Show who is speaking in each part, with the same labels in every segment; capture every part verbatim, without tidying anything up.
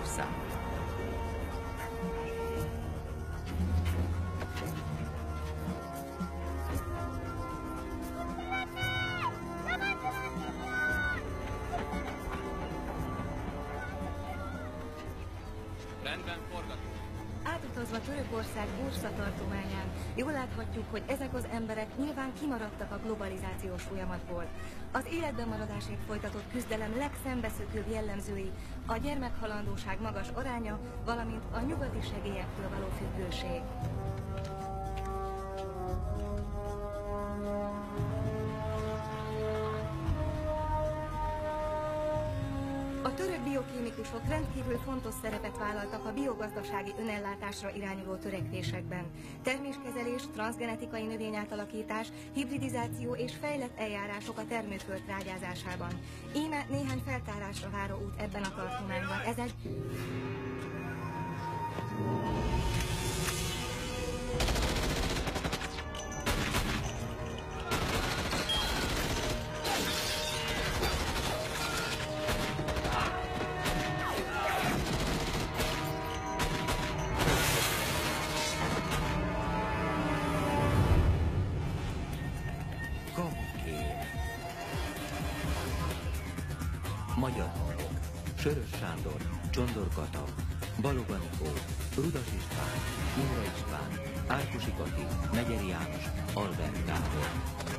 Speaker 1: ország.
Speaker 2: Rendben, forgatunk.
Speaker 3: Átutazva Törökország Bursa tartományán, jól láthatjuk, hogy ezek az emberek nyilván kimaradtak a globalizációs folyamatból. Az életben maradásért folytatott küzdelem legszembeszökőbb jellemzői a gyermekhalandóság magas aránya, valamint a nyugati segélyektől való függőség. A török biokémikusok rendkívül fontos szerepet vállaltak a biogazdasági önellátásra irányuló törekvésekben. Terméskezelés, transzgenetikai növényátalakítás, hibridizáció és fejlett eljárások a termőföld trágyázásában. Íme néhány feltárásra váró út ebben a tartományban. Ez egy...
Speaker 1: Magyar hangok: Sörös Sándor, Csondor Kata, Balog Anikó, Rudas István, Imre István, Árkosi Kati, Megyeri János, Albert Gábor.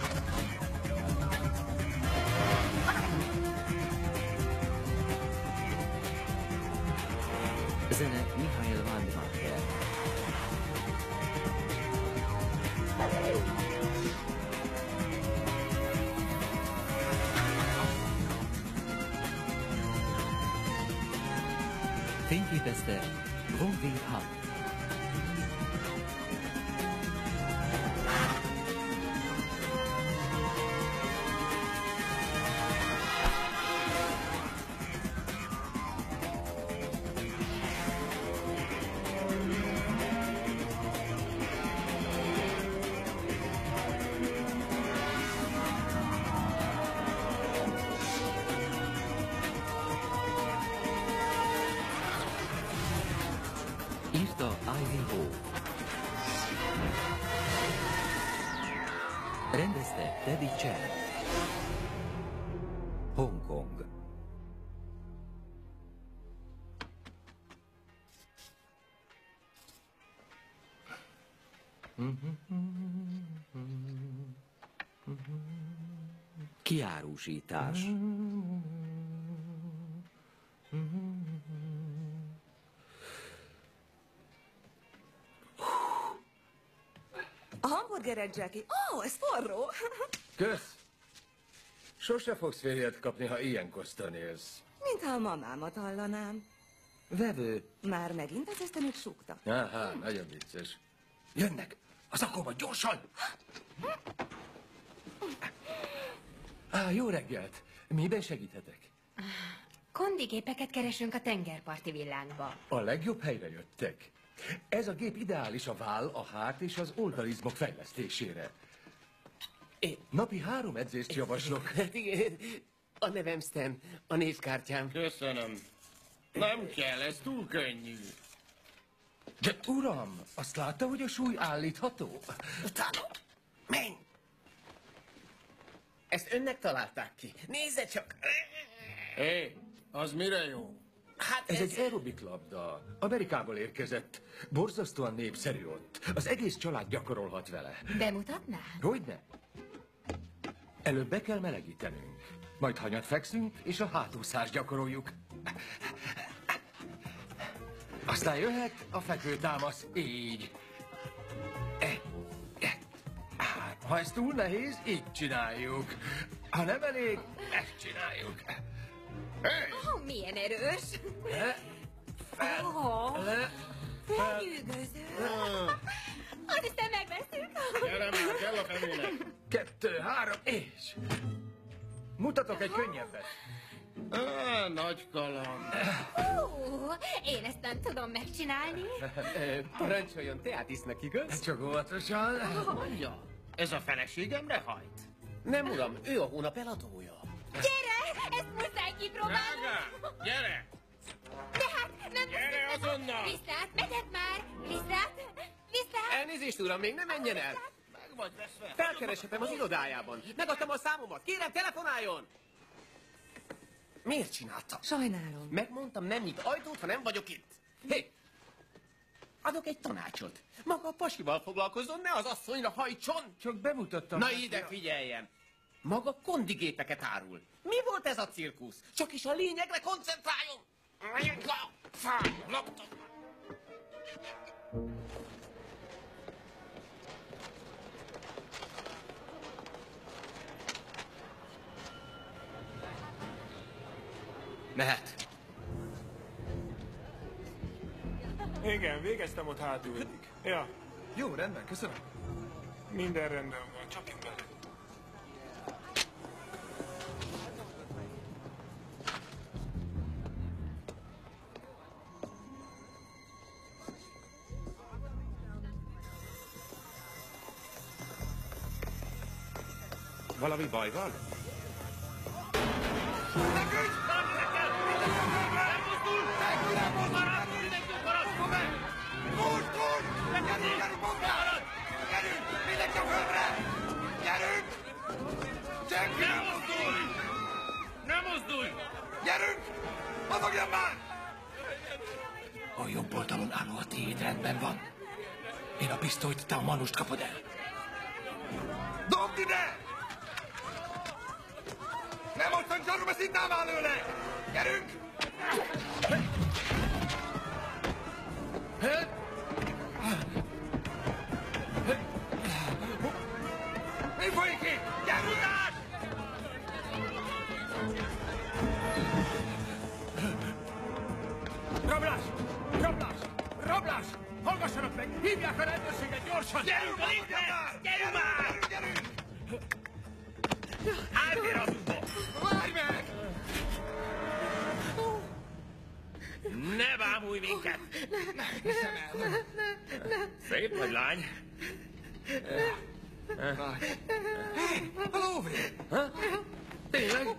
Speaker 1: Zene Mihály Wandmacher. Fényképezte Wong Wing Han. Írta Ivy Ho. Rendezte Teddy Chen. Hongkong. Kiárusítás.
Speaker 3: A hamburgered, Jackie. Ó, oh, ez forró!
Speaker 4: Kösz! Sose fogsz férjet kapni, ha ilyen kosztan élsz.
Speaker 3: Mintha a mamámat hallanám.
Speaker 4: Vevő.
Speaker 3: Már megint az eszemét súgta.
Speaker 4: Áhá, nagyon vicces. Jönnek! Az akkorban gyorsan! Á, jó reggelt! Miben segíthetek?
Speaker 5: Kondigépeket keresünk a tengerparti villánkba.
Speaker 4: A legjobb helyre jöttek. Ez a gép ideális a váll, a hát és az oldalizmok fejlesztésére. Én napi három edzést javaslok.
Speaker 6: Igen, a nevem Stan, a névkártyám.
Speaker 7: Köszönöm. Nem kell, ez túl könnyű.
Speaker 4: De uram, azt látta, hogy a súly állítható?
Speaker 6: Utána, menj! Ezt önnek találták ki. Nézze csak!
Speaker 7: Hé, az mire jó?
Speaker 6: Hát
Speaker 4: Ez, ez egy aerobik labda. Amerikából érkezett. Borzasztóan népszerű ott. Az egész család gyakorolhat vele.
Speaker 5: Bemutatná?
Speaker 4: Hogyne? Előbb be kell melegítenünk. Majd hanyat fekszünk, és a hátúszást gyakoroljuk. Aztán jöhet a fekvőtámasz. Így. Ha ez túl nehéz, így csináljuk. Ha nem elég, ezt csináljuk.
Speaker 7: Hey!
Speaker 5: Oh, milyen erős!
Speaker 4: Le, fel,
Speaker 5: Oh,
Speaker 4: le, fel.
Speaker 5: lenyűgöző! Azt hiszem megveszünk!
Speaker 7: Gyere már, kell a fenének.
Speaker 4: Kettő, három, és... Mutatok egy könnyebbet.
Speaker 7: Á, nagy kaland.
Speaker 5: Ó, én ezt nem tudom megcsinálni.
Speaker 6: Parancsoljon, teát isznak, igaz?
Speaker 4: Csak óvatosan.
Speaker 7: Mondja, ez a feleségemre hajt?
Speaker 6: Nem, uram, ő a hónap eladója.
Speaker 5: Gyere, ezt muszáj kipróbálni!
Speaker 7: Drága, gyere!
Speaker 5: De hát nem
Speaker 7: azonnal!
Speaker 5: Viszlát, meted már! Viszlát! Viszlát!
Speaker 6: Elnézést, uram, még nem menjen el!
Speaker 7: Meg vagy veszve!
Speaker 6: Felkereshetem az irodájában. Megadtam a számomat. Kérem, telefonáljon! Miért csinálta?
Speaker 3: Sajnálom.
Speaker 6: Megmondtam, nem nyit ajtót, ha nem vagyok itt. Hé! Adok egy tanácsot. Maga a pasival foglalkozzon, ne az asszonyra hajtson!
Speaker 4: Csak bemutattam.
Speaker 6: Na ide figyeljen! Maga kondigépeket árul. Mi volt ez a cirkusz? Csak is a lényegre koncentráljon! Fáj, laptop! Mehet.
Speaker 2: Igen, végeztem ott hátul. Ja,
Speaker 4: Jó, rendben, köszönöm.
Speaker 2: minden rendben van, csak én bele. Valami baj van?
Speaker 7: Ne mozdulj!
Speaker 4: Gyerünk! Mozogjon már! A jobb oldalon álló a tiéd rendben van. Én a pisztolyt, te a manust kapod el. Dobd ide! Nem mostan zsarul, ezt itt állvál lőle! Gyerünk! Mi folyik itt? Gyerünk át! Rablás! Rablás! Rablás! Hallgassanak meg! Hívják a rendőrséget gyorsan! Gyerünk a linkre! Gyerünk már! Gyerünk! Állj félre az útba! Várj meg!
Speaker 7: Ne bámulj minket!
Speaker 4: Nem hiszem el!
Speaker 7: Szép vagy lány.
Speaker 4: Hé! A lóvé!
Speaker 6: Tényleg?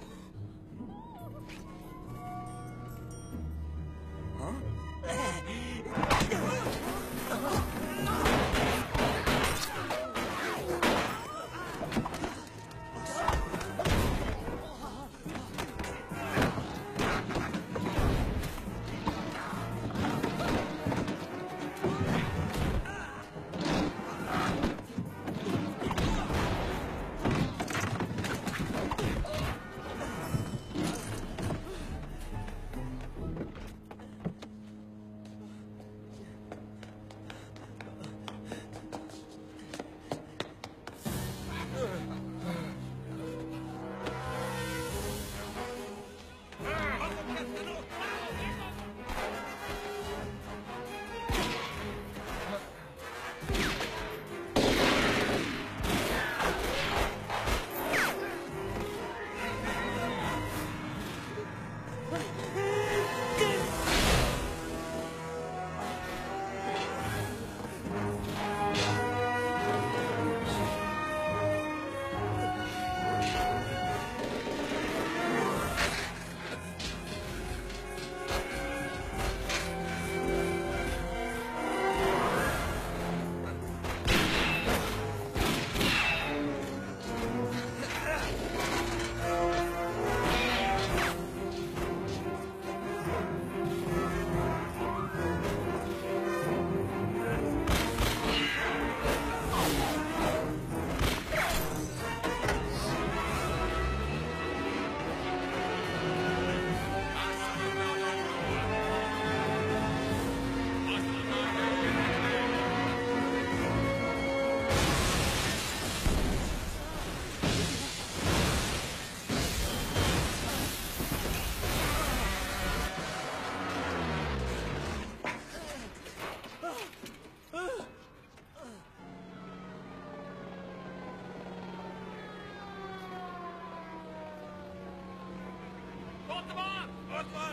Speaker 7: Ott van! Ott van!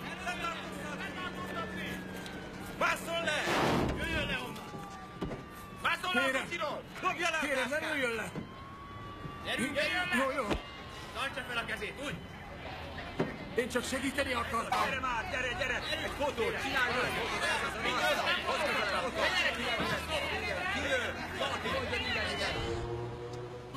Speaker 7: Vásszol le! Jöjjön le onnan! Vásszol le a kocsiról! Dobja le a
Speaker 2: Kérem, ne
Speaker 7: káskát!
Speaker 2: jöjjön le!
Speaker 7: Gyerünk, jöjjön le!
Speaker 2: Jó, jó.
Speaker 7: Tartsa fel a kezét, úgy!
Speaker 2: Én csak segíteni akartam.
Speaker 7: Gyere már, gyere, gyere! Egy fotót, csinálj meg!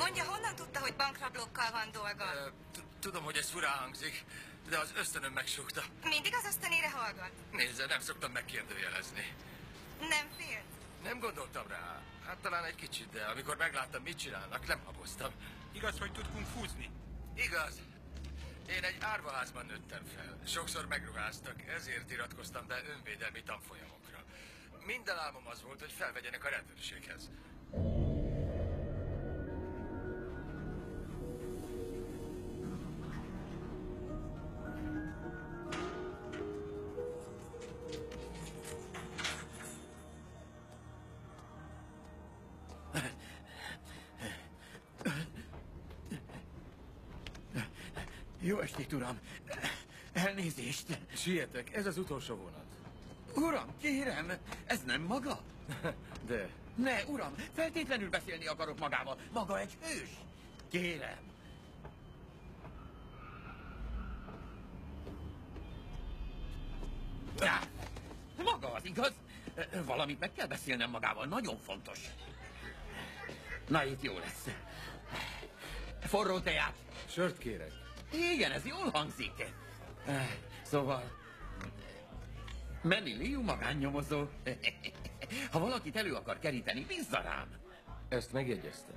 Speaker 3: Mondja, honnan tudta, hogy bankrablókkal van dolga?
Speaker 4: Tudom, hogy ez furán hangzik, de az ösztönöm megsúgta.
Speaker 3: Mindig az ösztönére hallgat?
Speaker 4: Nézze, nem szoktam megkérdőjelezni.
Speaker 3: Nem félt?
Speaker 4: Nem gondoltam rá. Hát talán egy kicsit, de amikor megláttam, mit csinálnak, nem haboztam.
Speaker 2: Igaz, hogy tud kungfúzni?
Speaker 4: Igaz. Én egy árvaházban nőttem fel. Sokszor megruháztak, ezért iratkoztam be önvédelmi tanfolyamokra. Minden álmom az volt, hogy felvegyenek a rendőrséghez.
Speaker 8: Jó estét, uram! Elnézést!
Speaker 4: Sietek, ez az utolsó vonat.
Speaker 8: Uram, kérem, ez nem maga?
Speaker 4: De...
Speaker 8: Ne, uram, feltétlenül beszélni akarok magával. Maga egy hős. Kérem. Ja, maga az, igaz? Valamit meg kell beszélnem magával, nagyon fontos. Na, itt jó lesz. Forró teát.
Speaker 4: Sört kérek.
Speaker 8: Igen, ez jól hangzik. Szóval... Manny Liu magánnyomozó. Ha valakit elő akar keríteni, bízza rám.
Speaker 4: Ezt megjegyeztem.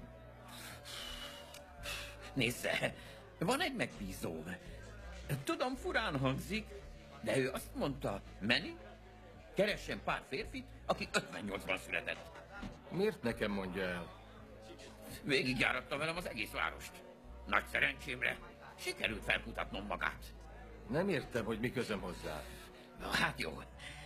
Speaker 8: Nézze, van egy megbízóm. Tudom, furán hangzik, de ő azt mondta, Manny, keressen pár férfit, aki ötvennyolcban született.
Speaker 4: Miért nekem mondja el?
Speaker 8: Végigjáratta velem az egész várost. Nagy szerencsémre sikerült felkutatnom magát.
Speaker 4: Nem értem, hogy mi közöm hozzá.
Speaker 8: Na, hát jó.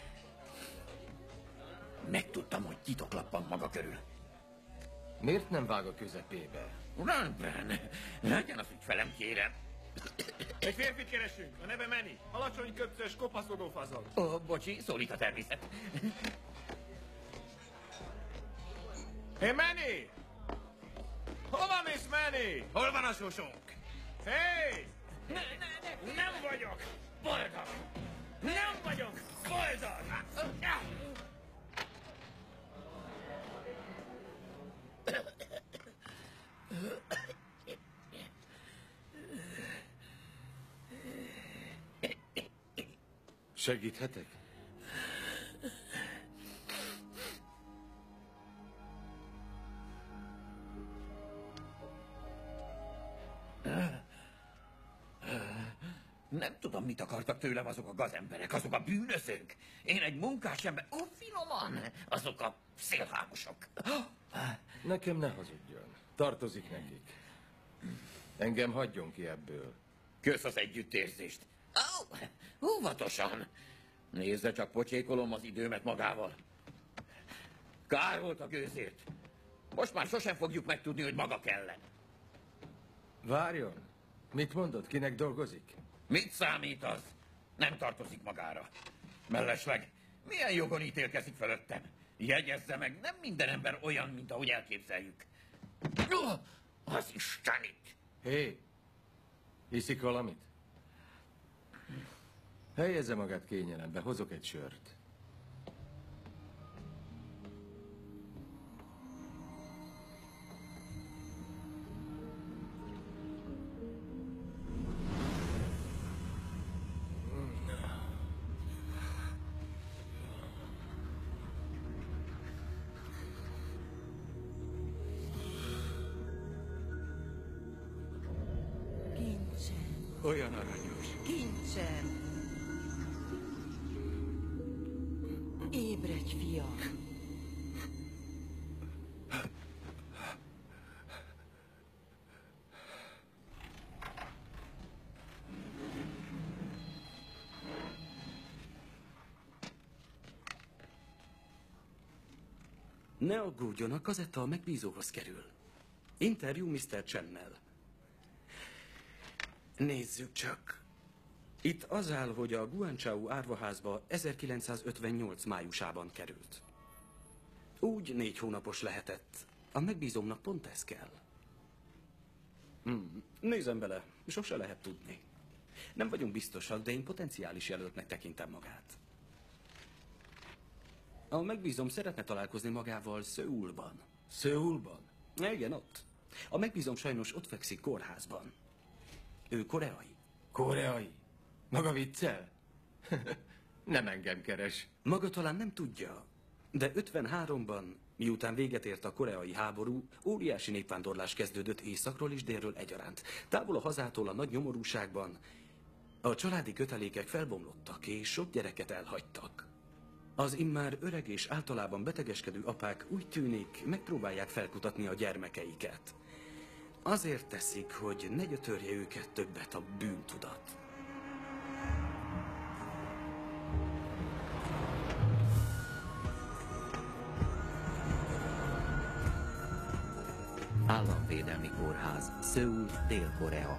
Speaker 8: Megtudtam, hogy titoklap van maga körül.
Speaker 4: Miért nem vág a közepébe?
Speaker 8: Rendben. Legyen az ügyfelem, kérem.
Speaker 2: Egy férfit keresünk, a neve Manny. Alacsony, köpcös, kopaszodó fazon.
Speaker 8: Ó, bocsi, szólít a természet.
Speaker 2: Hé, hey, Manny! Hova mész, Manny?
Speaker 8: Hol van a sósónk?
Speaker 2: Hé! Hey!
Speaker 8: Ne, ne, ne!
Speaker 2: Nem vagyok!
Speaker 8: Boldog!
Speaker 2: Nem vagyok! Boldog!
Speaker 4: Segíthetek?
Speaker 8: Nem tudom, mit akartak tőlem azok a gazemberek, azok a bűnözők. Én egy munkás ember, ó, finoman, azok a szélhámosok.
Speaker 4: Nekem ne hazudjon. Tartozik nekik. Engem hagyjon ki ebből.
Speaker 8: Kösz az együttérzést. Ó, óvatosan. Nézze, csak pocsékolom az időmet magával. Kár volt a gőzért. Most már sosem fogjuk megtudni, hogy maga kellene.
Speaker 4: Várjon. Mit mondott? Kinek dolgozik?
Speaker 8: Mit számít az? Nem tartozik magára. Mellesleg, milyen jogon ítélkezik fölöttem? Jegyezze meg, nem minden ember olyan, mint ahogy elképzeljük. Oh, az Istenit!
Speaker 4: Hé! Hey, hiszik valamit? Helyezze magát kényelembe, hozok egy sört. Olyan aranyos.
Speaker 9: Kincsem! Ébredj, fiam!
Speaker 10: Ne aggódjon, a kazetta a megbízóhoz kerül. Interjú miszter Chennel. Nézzük csak. Itt az áll, hogy a Guangzhou árvaházba ezerkilencszázötvennyolc májusában került. Úgy négy hónapos lehetett. A megbízómnak pont ez kell. Hmm. Nézem bele, sose lehet tudni. Nem vagyunk biztosak, de én potenciális jelöltnek tekintem magát. A megbízom szeretne találkozni magával Szöulban.
Speaker 4: Szöulban?
Speaker 10: Igen, ott. A megbízom sajnos ott fekszik kórházban. Ő koreai.
Speaker 4: Koreai? Maga viccel? Nem engem keres.
Speaker 10: Maga talán nem tudja, de ötvenháromban, miután véget ért a koreai háború, óriási népvándorlás kezdődött északról és délről egyaránt. Távol a hazától a nagy nyomorúságban a családi kötelékek felbomlottak, és sok gyereket elhagytak. Az immár öreg és általában betegeskedő apák úgy tűnik, megpróbálják felkutatni a gyermekeiket. Azért teszik, hogy ne gyötörje őket többet a bűntudat.
Speaker 1: Államvédelmi Kórház, Szöul, Dél-Korea.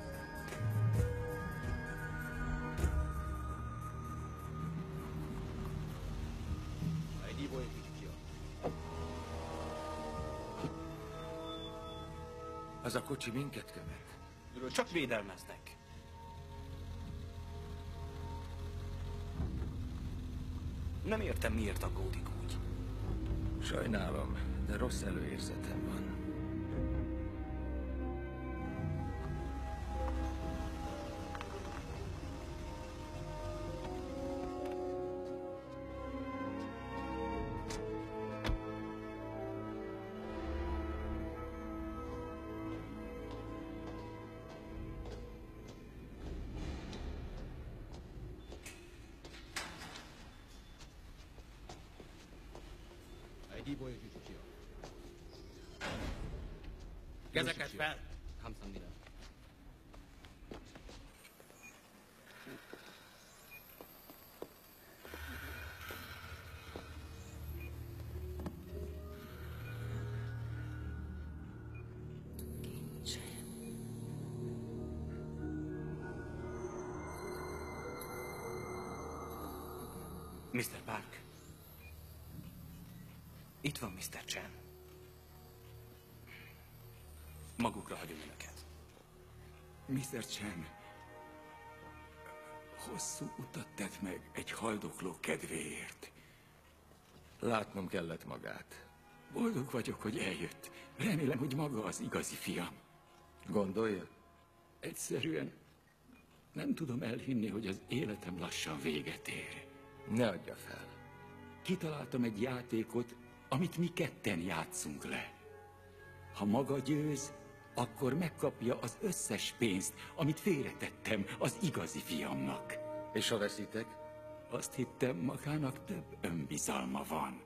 Speaker 4: Az a kocsi minket követ.
Speaker 10: Csak védelmeznek. Nem értem, miért aggódik úgy.
Speaker 4: Sajnálom, de rossz előérzetem van.
Speaker 6: Kezeket fel!
Speaker 10: miszter Park. Itt van miszter Chen. Magukra hagyom önöket.
Speaker 9: miszter Chen, hosszú utat tett meg egy haldokló kedvéért.
Speaker 4: Látnom kellett magát.
Speaker 9: Boldog vagyok, hogy eljött. Remélem, hogy maga az igazi fiam.
Speaker 4: Gondolja?
Speaker 9: Egyszerűen nem tudom elhinni, hogy az életem lassan véget ér.
Speaker 4: Ne adja fel.
Speaker 9: Kitaláltam egy játékot, amit mi ketten játszunk le. Ha maga győz, akkor megkapja az összes pénzt, amit félretettem az igazi fiamnak.
Speaker 4: És ha veszítek?
Speaker 9: Azt hittem, magának több önbizalma van.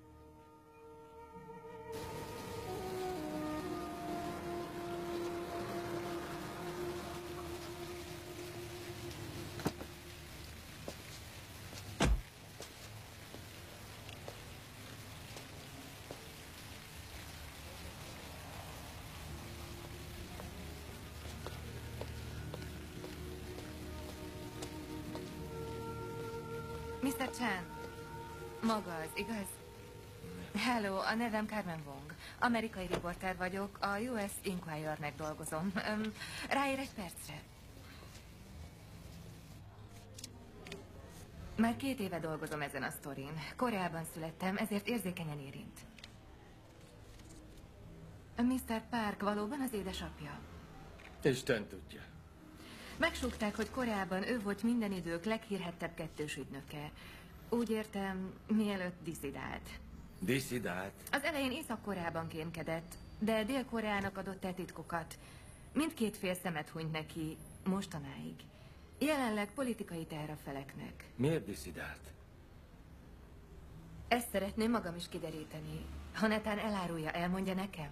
Speaker 11: miszter Chen, maga az, igaz? Hello, a nevem Carmen Wong. Amerikai riporter vagyok, a U S Inquirer-nek dolgozom. Um, ráér egy percre. Már két éve dolgozom ezen a sztorin. Koreában születtem, ezért érzékenyen érint. miszter Park valóban az édesapja?
Speaker 4: Isten tudja.
Speaker 11: Megsúgták, hogy Koreában ő volt minden idők leghírhettebb kettős ügynöke. Úgy értem, mielőtt diszidált.
Speaker 4: Diszidált?
Speaker 11: Az elején Észak-Koreában kémkedett, de Dél-Koreának adott el titkokat. Mindkét fél szemet hunyt neki, mostanáig. Jelenleg politikai teher a feleknek.
Speaker 4: Miért diszidált?
Speaker 11: Ezt szeretném magam is kideríteni. Ha netán elárulja, elmondja nekem?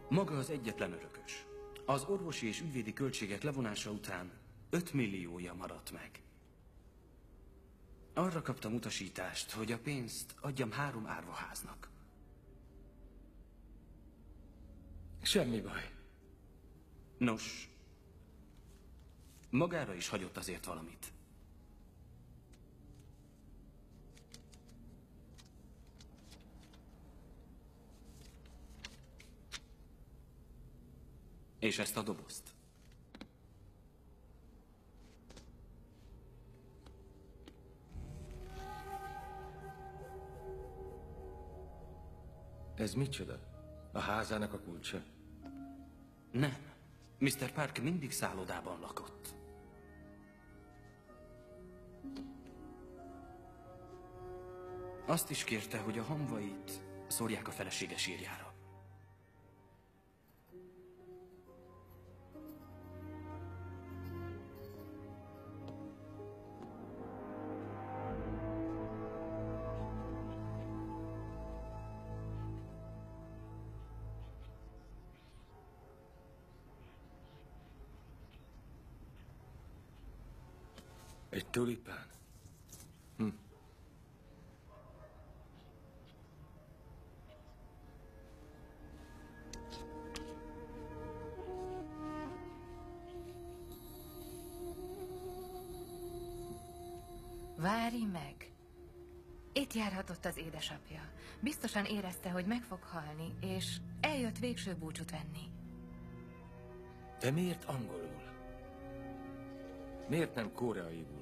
Speaker 10: Maga az egyetlen örökös. Az orvosi és ügyvédi költségek levonása után öt milliója maradt meg. Arra kaptam utasítást, hogy a pénzt adjam három árvaháznak.
Speaker 4: Semmi baj.
Speaker 10: Nos, magára is hagyott azért valamit. És ezt a dobozt.
Speaker 4: Ez micsoda? A házának a kulcsa?
Speaker 10: Nem. miszter Park mindig szállodában lakott. Azt is kérte, hogy a hamvait szórják a felesége sírjára.
Speaker 4: Egy tulipán? Hm.
Speaker 11: Várj meg! Itt járhatott az édesapja. Biztosan érezte, hogy meg fog halni, és eljött végső búcsút venni.
Speaker 4: De miért angolul? Miért nem koreaiul?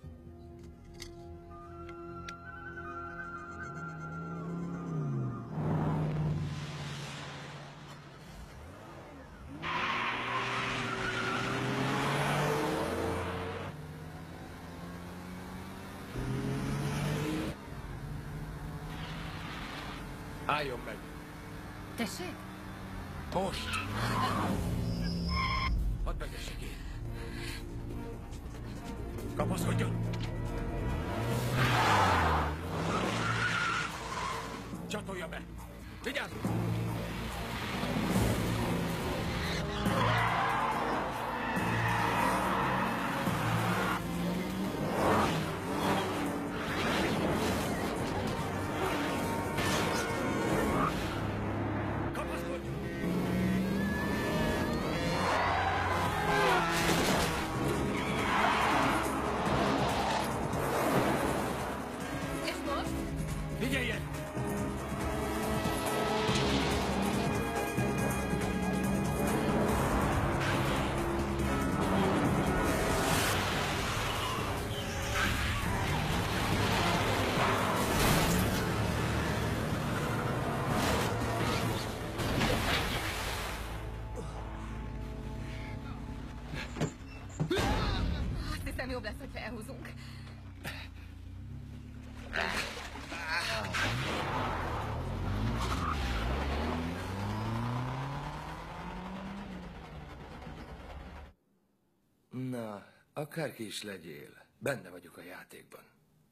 Speaker 4: Álljon meg!
Speaker 11: Tessék?
Speaker 4: Most! Hadd megessek én! Kapaszkodjon! Csatolja be! Vigyázzunk!
Speaker 11: Jobb lesz, hogy felhúzunk.
Speaker 4: Na, akárki is legyél, benne vagyok a játékban.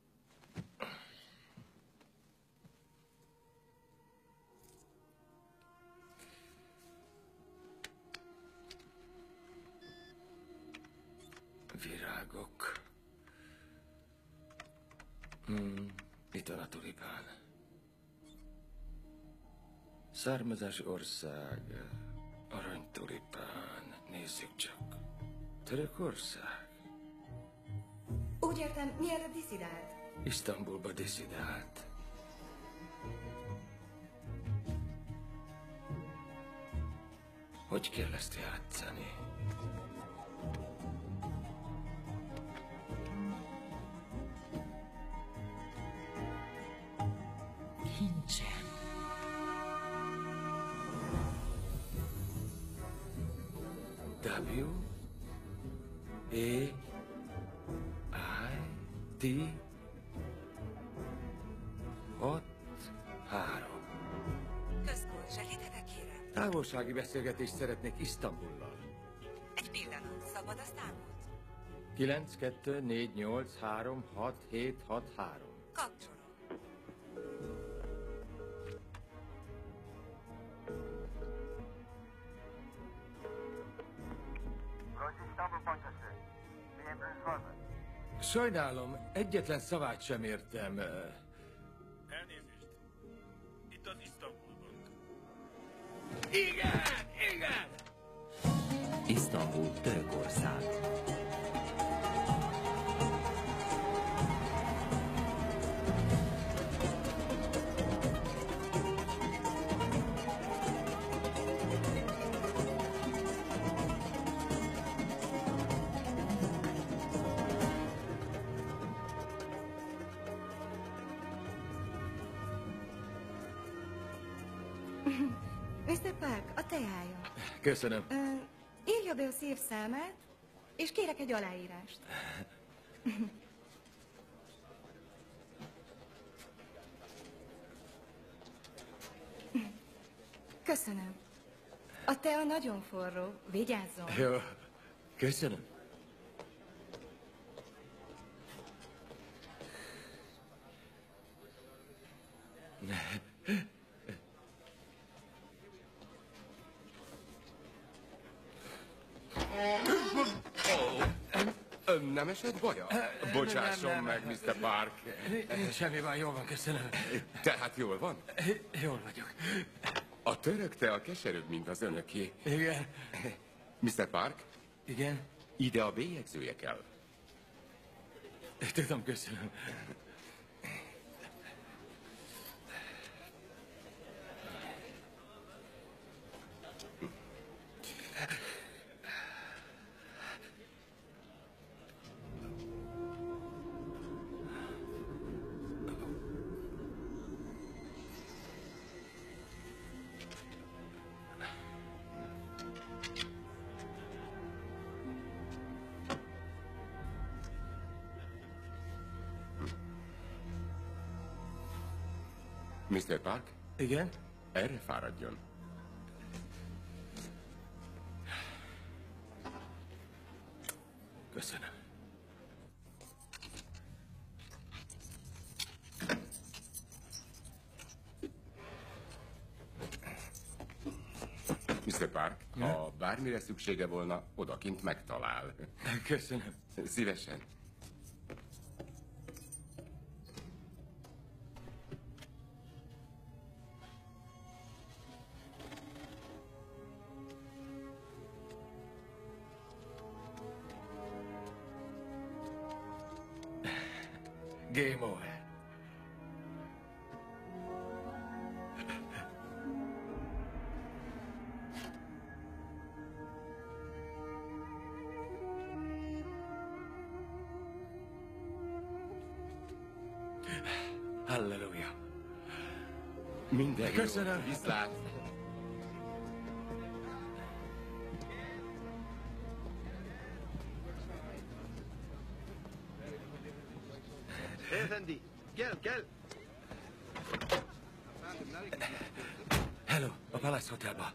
Speaker 4: Virágok. Hmm, itt van a tulipán. Származási ország. Aranytulipán. Nézzük csak. Törökország.
Speaker 3: Úgy értem, mielőtt diszidált?
Speaker 4: Isztambulba diszidált. Hogy kell ezt játszani?
Speaker 11: Nincsen.
Speaker 4: W A I T hat három.
Speaker 12: Központ, segíthetek, kérem?
Speaker 4: Távolsági beszélgetést szeretnék Isztambullal.
Speaker 12: Egy pillanat, szabad a számot?
Speaker 4: kilenc kettő négy nyolc három hat hét hat három.
Speaker 12: Kapcsolom.
Speaker 4: Sajnálom, egyetlen szavát sem értem.
Speaker 2: Elnézést. Itt az Isztambul Bank.
Speaker 4: Igen, igen!
Speaker 1: Isztambul, Törökország.
Speaker 3: miszter Park, a teája.
Speaker 4: Köszönöm.
Speaker 3: Ö, írja be a szívszámát, és kérek egy aláírást. Köszönöm. A tea nagyon forró. Vigyázzon.
Speaker 4: Jó, köszönöm.
Speaker 13: Ön nem esett baja? Bocsásson
Speaker 4: nem, nem,
Speaker 13: meg,
Speaker 4: nem.
Speaker 13: miszter Park.
Speaker 4: Semmi van, jól van, köszönöm.
Speaker 13: Tehát jól van?
Speaker 4: Jól vagyok.
Speaker 13: A török tea keserűbb, mint az önöké.
Speaker 4: Igen.
Speaker 13: miszter Park?
Speaker 4: Igen?
Speaker 13: Ide a bélyegzője kell.
Speaker 4: Tudom, köszönöm.
Speaker 13: miszter Park?
Speaker 4: Igen?
Speaker 13: Erre fáradjon.
Speaker 4: Köszönöm.
Speaker 13: miszter Park, ha bármire szüksége volna, odakint megtalál.
Speaker 4: Köszönöm.
Speaker 13: Szívesen.
Speaker 4: Game over. Halleluja.
Speaker 13: Minden
Speaker 4: Köszönöm.
Speaker 13: jó. Viszlát.
Speaker 14: Efendi, gel, gel.
Speaker 4: Hello, a Palace Hotelba.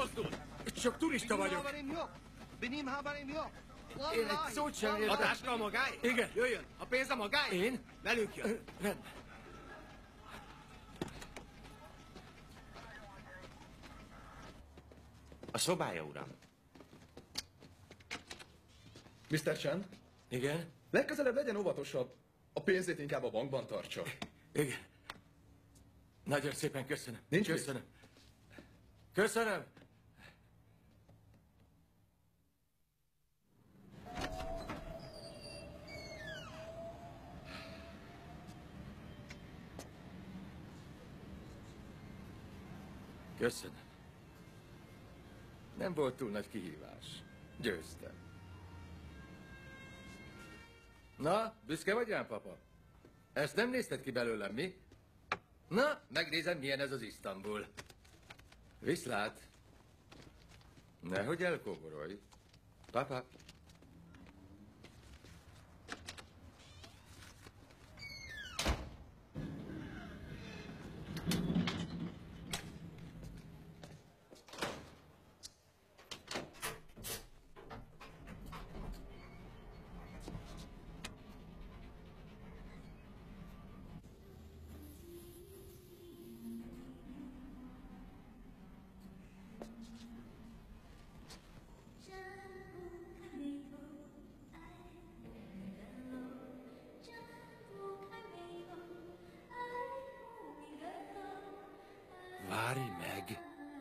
Speaker 8: mozdul!
Speaker 4: Csak turista vagyok. Én egy szót sem értem.
Speaker 6: A táska a magáé?
Speaker 4: Igen.
Speaker 6: Jöjjön, a pénz a magáé?
Speaker 4: Én?
Speaker 6: Velünk jön.
Speaker 4: Rendben.
Speaker 1: A szobája, uram.
Speaker 14: miszter Chen?
Speaker 4: Igen?
Speaker 14: Legközelebb legyen óvatosabb. A pénzét inkább a bankban tartsa.
Speaker 4: Igen. Nagyon szépen köszönöm.
Speaker 14: Nincs
Speaker 4: Köszönöm. Köszönöm. Köszönöm. Nem volt túl nagy kihívás. Győztem. Na, büszke vagy rám, papa? Ezt nem nézted ki belőlem, mi? Na, megnézem, milyen ez az Isztambul. Viszlát. Nehogy elkóborolj. Papa. Várj meg!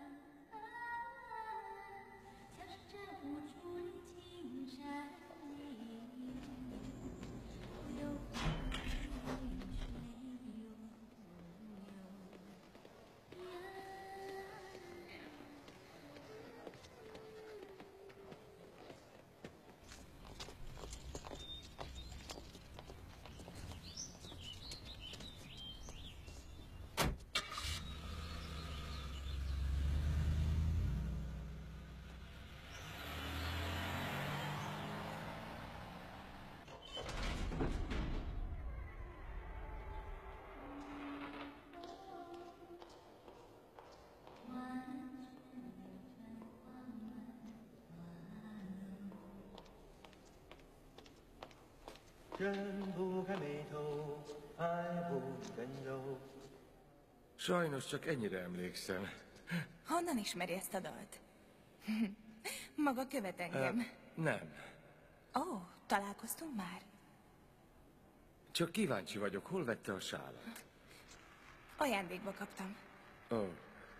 Speaker 4: Sajnos csak ennyire emlékszem.
Speaker 11: Honnan ismeri ezt a dalt? Maga követ engem.
Speaker 4: Uh, nem.
Speaker 11: Ó, oh, találkoztunk már?
Speaker 4: Csak kíváncsi vagyok, hol vette a sálat?
Speaker 11: Ajándékba kaptam.
Speaker 4: Ó. Oh.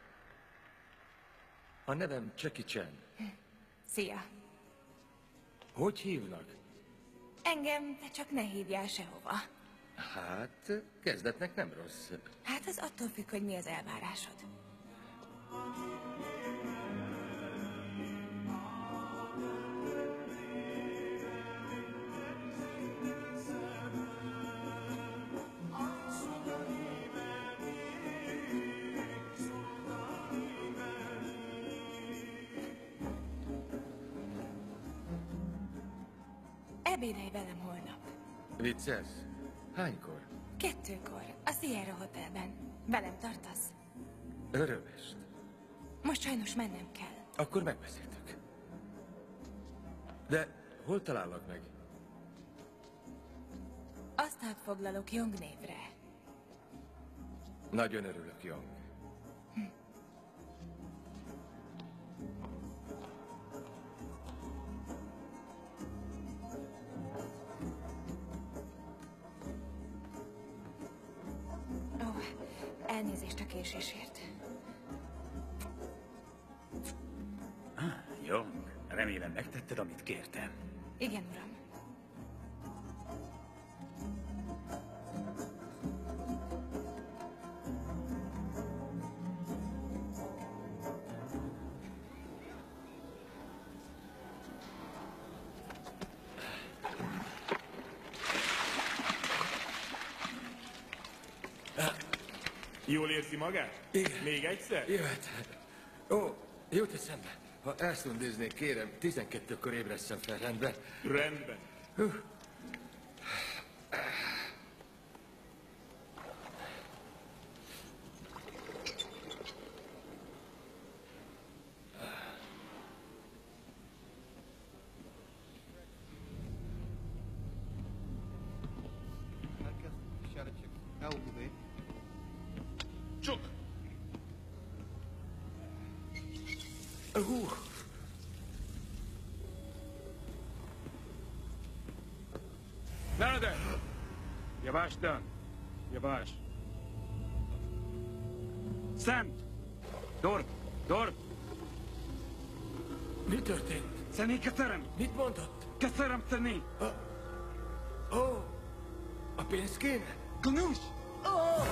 Speaker 4: A nevem Jackie Chan.
Speaker 11: Szia.
Speaker 4: Hogy hívnak?
Speaker 11: Engem, de csak ne hívjál sehova.
Speaker 4: Hát, kezdetnek nem rossz.
Speaker 11: Hát az attól függ, hogy mi az elvárásod. Ebédelj velem holnap.
Speaker 4: Vicces? Hánykor?
Speaker 11: Kettőkor, a Sierra Hotelben. Velem tartasz?
Speaker 4: Örömest.
Speaker 11: Most sajnos mennem kell.
Speaker 4: Akkor megbeszéltük. De hol talállak meg?
Speaker 11: Asztalt foglalok Young névre.
Speaker 4: Nagyon örülök, Young.
Speaker 11: Hm. Elnézést a késésért.
Speaker 8: Ah, Young, remélem megtetted, amit kértem.
Speaker 11: Igen, uram.
Speaker 2: Jól érzi magát?
Speaker 4: Igen.
Speaker 2: Még egyszer?
Speaker 4: Jöhet. Ó, jut eszembe. Ha elszundiznék, kérem, tizenkettőkor ébresszem fel, rendben?
Speaker 2: Rendben.
Speaker 4: Hú.
Speaker 2: Csuk!
Speaker 4: Uh.
Speaker 2: Nada! Yavaş dön. Yavaş. Sam! Dur! Dur!
Speaker 4: Mi történt?
Speaker 2: Szenni köszönöm!
Speaker 4: Mit mondott?
Speaker 2: Köszönöm, Szenni!
Speaker 4: Ó, oh, a pénz kéne?
Speaker 2: Gnus!
Speaker 4: Oh.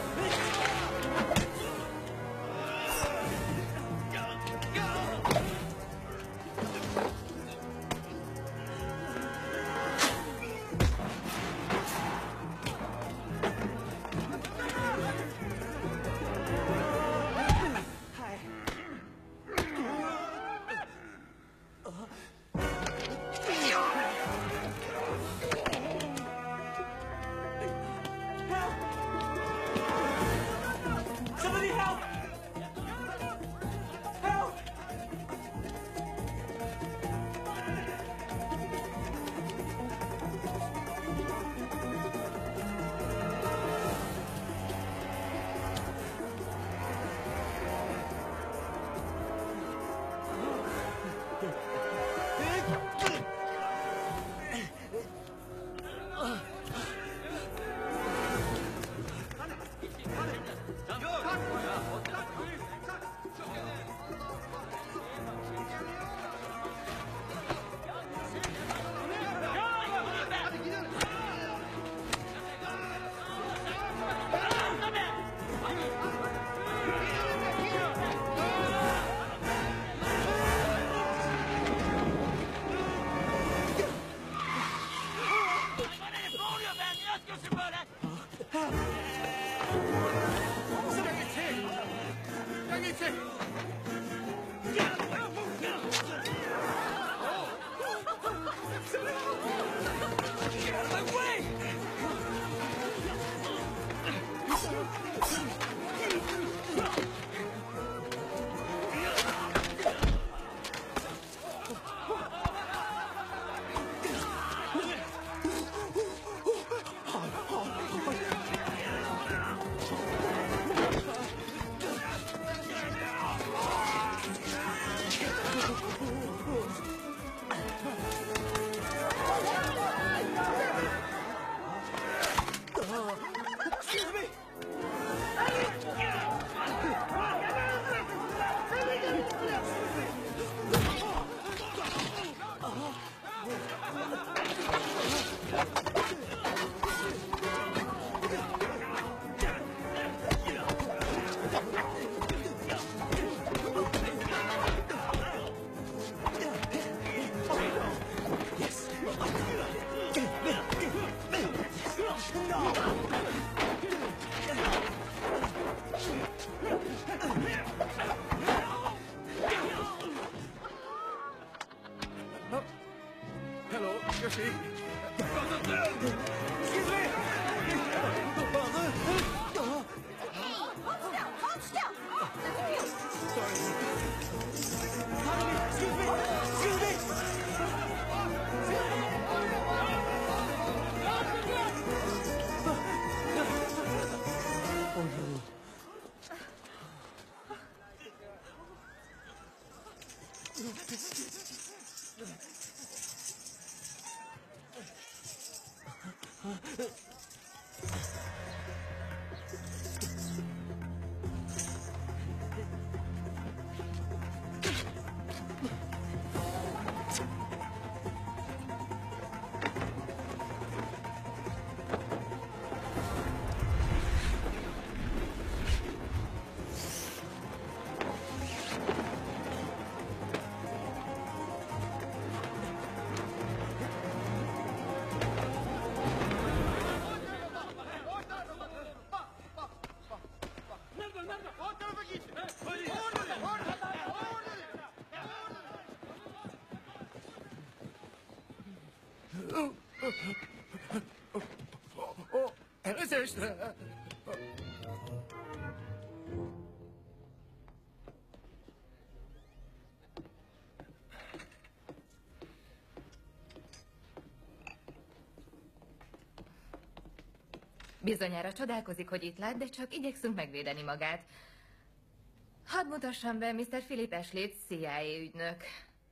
Speaker 4: Hello, Yoshi. Excuse me. Father.
Speaker 5: Hold still! Hold still!
Speaker 4: Sorry. Pardon me. Excuse me. Excuse me. Ó, elnézést!
Speaker 11: Bizonyára csodálkozik, hogy itt lát, de csak igyekszünk megvédeni magát. Hadd mutassam be miszter Philip Ashley-t, C I A ügynök.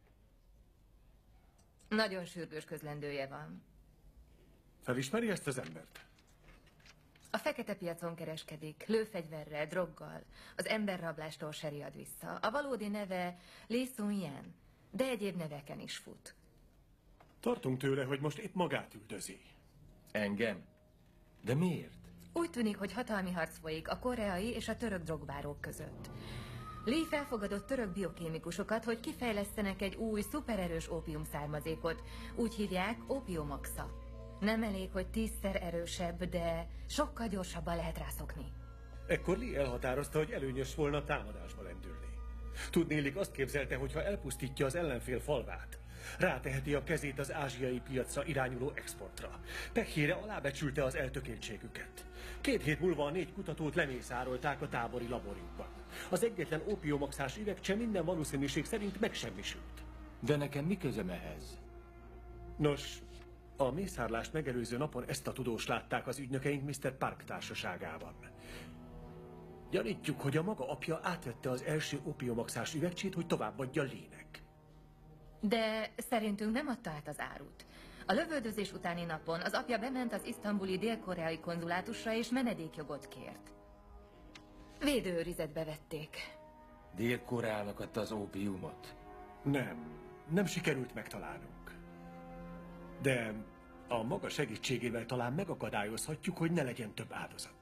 Speaker 11: Nagyon sürgős közlendője van.
Speaker 15: Felismeri ezt az embert?
Speaker 11: A fekete piacon kereskedik, lőfegyverrel, droggal. Az emberrablástól se riad vissza. A valódi neve Lee Sun-yen, de egyéb neveken is fut.
Speaker 15: Tartunk tőle, hogy most épp magát üldözi.
Speaker 16: Engem? De miért?
Speaker 11: Úgy tűnik, hogy hatalmi harc folyik a koreai és a török drogbárók között. Lee felfogadott török biokémikusokat, hogy kifejlesztenek egy új, szupererős ópium származékot. Úgy hívják Opiumoxa. Nem elég, hogy tízszer erősebb, de sokkal gyorsabban lehet rászokni.
Speaker 15: Ekkor Lee elhatározta, hogy előnyös volna támadásba lendülni. Tudnélik, azt képzelte, hogy ha elpusztítja az ellenfél falvát, ráteheti a kezét az ázsiai piacra irányuló exportra. Pehére alábecsülte az eltökéltségüket. Két hét múlva a négy kutatót lemészárolták a tábori laborjukban. Az egyetlen ópiumoxás üvegcse minden valószínűség szerint megsemmisült.
Speaker 16: De nekem mi közöm ehhez?
Speaker 15: Nos, a mészárlást megelőző napon ezt a tudóst látták az ügynökeink miszter Park társaságában. Gyanítjuk, hogy a maga apja átvette az első ópiumoxás üvegcsét, hogy továbbadja Lee-nek.
Speaker 11: De szerintünk nem adta át az árut. A lövöldözés utáni napon az apja bement az isztambuli dél-koreai konzulátusra és menedékjogot kért. Védőőrizetbe vették.
Speaker 16: Dél-Koreának adta az ópiumot?
Speaker 15: Nem, nem sikerült megtalálnunk. De a maga segítségével talán megakadályozhatjuk, hogy ne legyen több áldozat.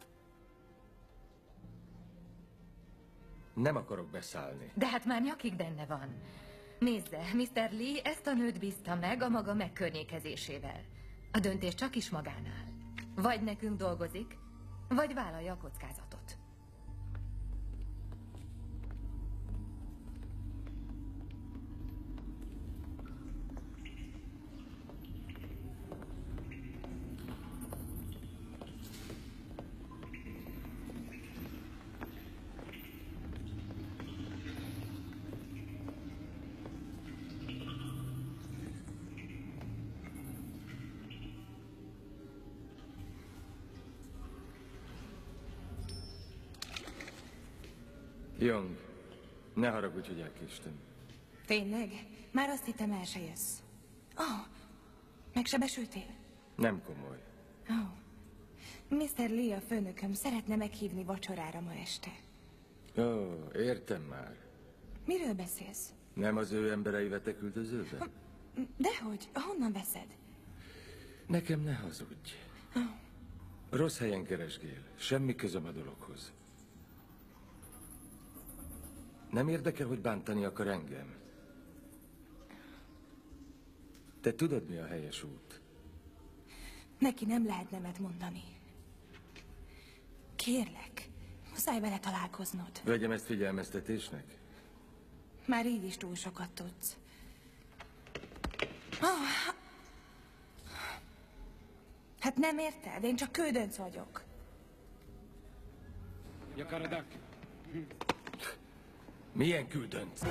Speaker 16: Nem akarok beszállni.
Speaker 11: De hát már nyakig benne van. Nézze, miszter Lee ezt a nőt bízta meg a maga megkörnyékezésével. A döntés csak is magánál. Vagy nekünk dolgozik, vagy vállalja a kockázatot.
Speaker 16: Young, ne haragudj, hogy elkéstem.
Speaker 17: Tényleg? Már azt hittem, el se jössz. Ó, oh, megsebesültél?
Speaker 16: Nem komoly.
Speaker 17: Ó. Oh. miszter Lee, a főnököm, szeretne meghívni vacsorára ma este.
Speaker 16: Ó, oh, értem már.
Speaker 17: Miről beszélsz?
Speaker 16: Nem az ő emberei vettek üldözőbe?
Speaker 17: Dehogy, honnan veszed?
Speaker 16: Nekem ne hazudj.
Speaker 17: Oh.
Speaker 16: Rossz helyen keresgél, semmi közöm a dologhoz. Nem érdekel, hogy bántani akar engem. Te tudod, mi a helyes út?
Speaker 17: Neki nem lehet nemet mondani. Kérlek, muszáj vele találkoznod.
Speaker 16: Vegyem ezt figyelmeztetésnek?
Speaker 17: Már így is túl sokat tudsz. Oh. Hát nem érted? Én csak kődönc vagyok.
Speaker 16: Jakaradak. Milyen küldönc?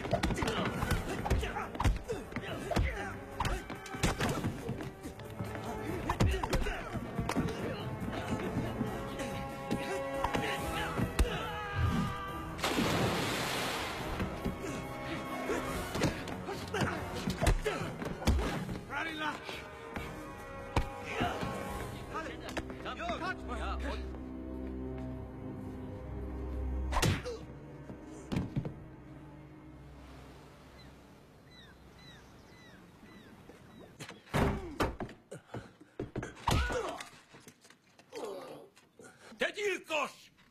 Speaker 4: Te gyilkos!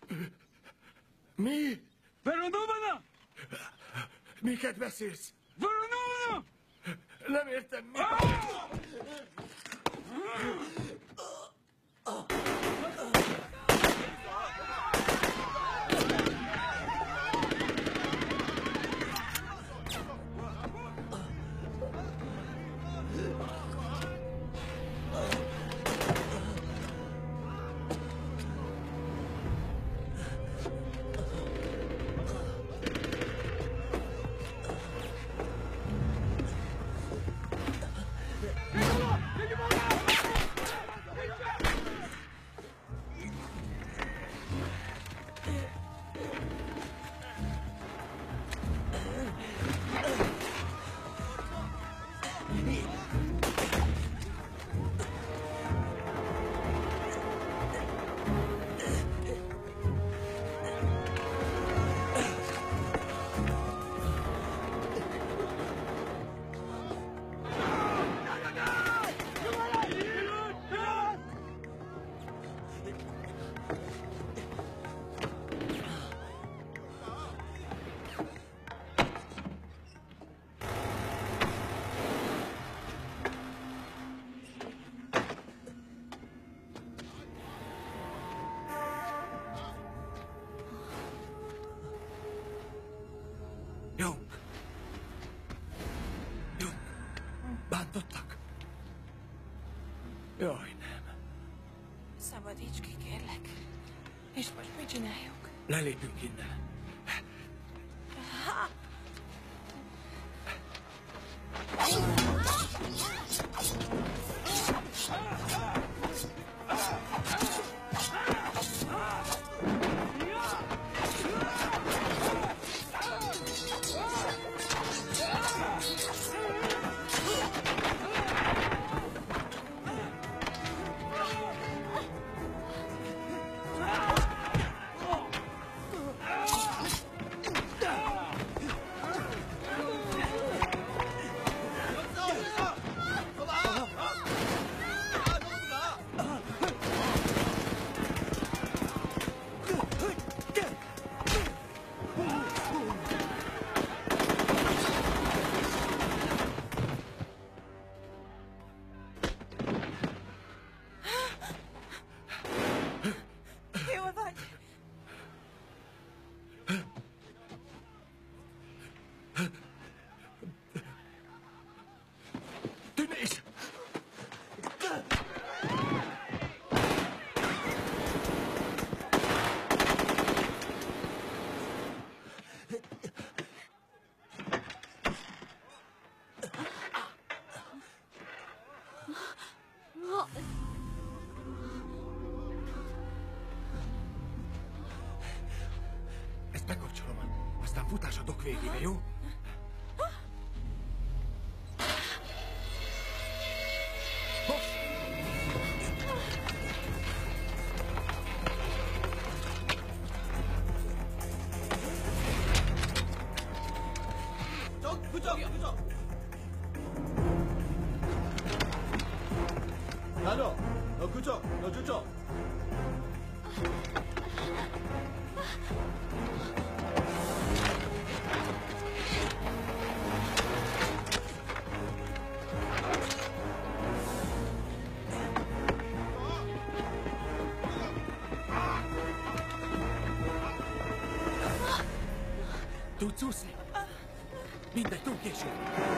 Speaker 15: Mi?
Speaker 4: Veronovana!
Speaker 15: Miket beszélsz?
Speaker 4: Veronovana!
Speaker 15: Nem értem, mi?
Speaker 4: Bántottak? Jaj, nem.
Speaker 17: Szabadíts ki, kérlek. És most mit csináljuk?
Speaker 4: Lelépünk innen.
Speaker 17: Ha! Jól vagy?
Speaker 4: Tűnés! Ezt bekapcsolom, aztán futás a dok végébe, jó?
Speaker 7: 그쪽, 그쪽, 그쪽. 나너, 너 그쪽, 너 저쪽.
Speaker 4: Tudsz úszni? Mindegy, túl késő.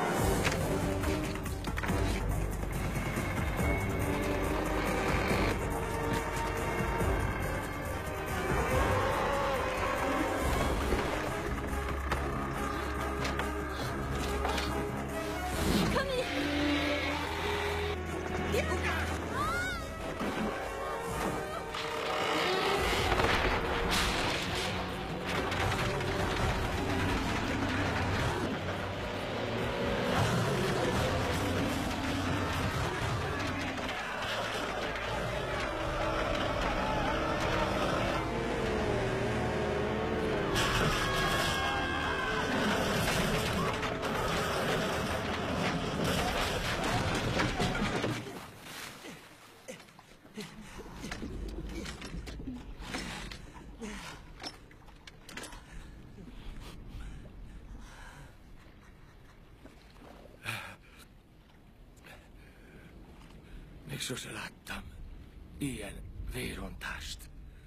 Speaker 4: Még sose láttam ilyen vérontást.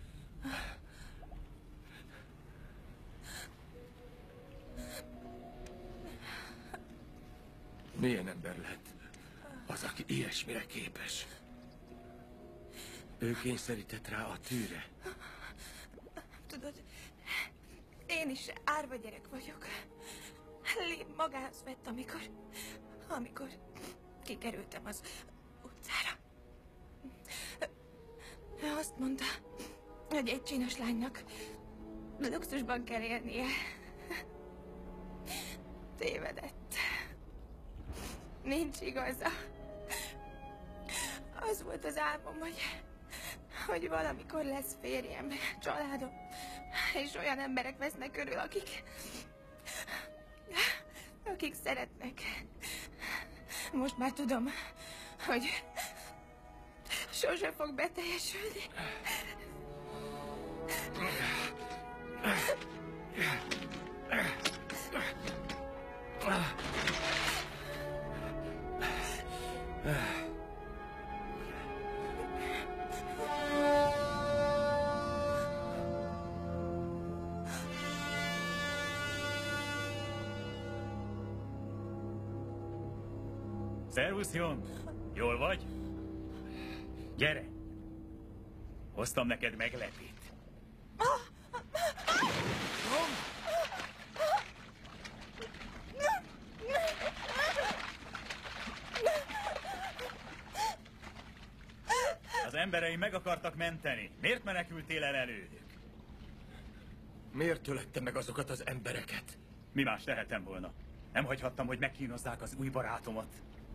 Speaker 4: Milyen ember lehet az, aki ilyesmire képes? Ő kényszerített rá a tűre.
Speaker 17: Tudod, én is árva gyerek vagyok. Lee magához vett, amikor... amikor kikerültem az utcára. Ő azt mondta, hogy egy csinos lánynak luxusban kell élnie. Tévedett. Nincs igaza. Az volt az álmom, hogy, hogy valamikor lesz férjem, családom, és olyan emberek vesznek körül, akik... akik szeretnek. Most már tudom, hogy sose fog beteljesülni.
Speaker 18: Szervusz, Jon! Jól vagy? Gyere! Hoztam neked meglepét. Az embereim meg akartak menteni. Miért menekültél el előlük?
Speaker 15: Miért ölettem meg azokat az embereket?
Speaker 18: Mi más tehetem volna? Nem hagyhattam, hogy megkínozzák az új barátomat.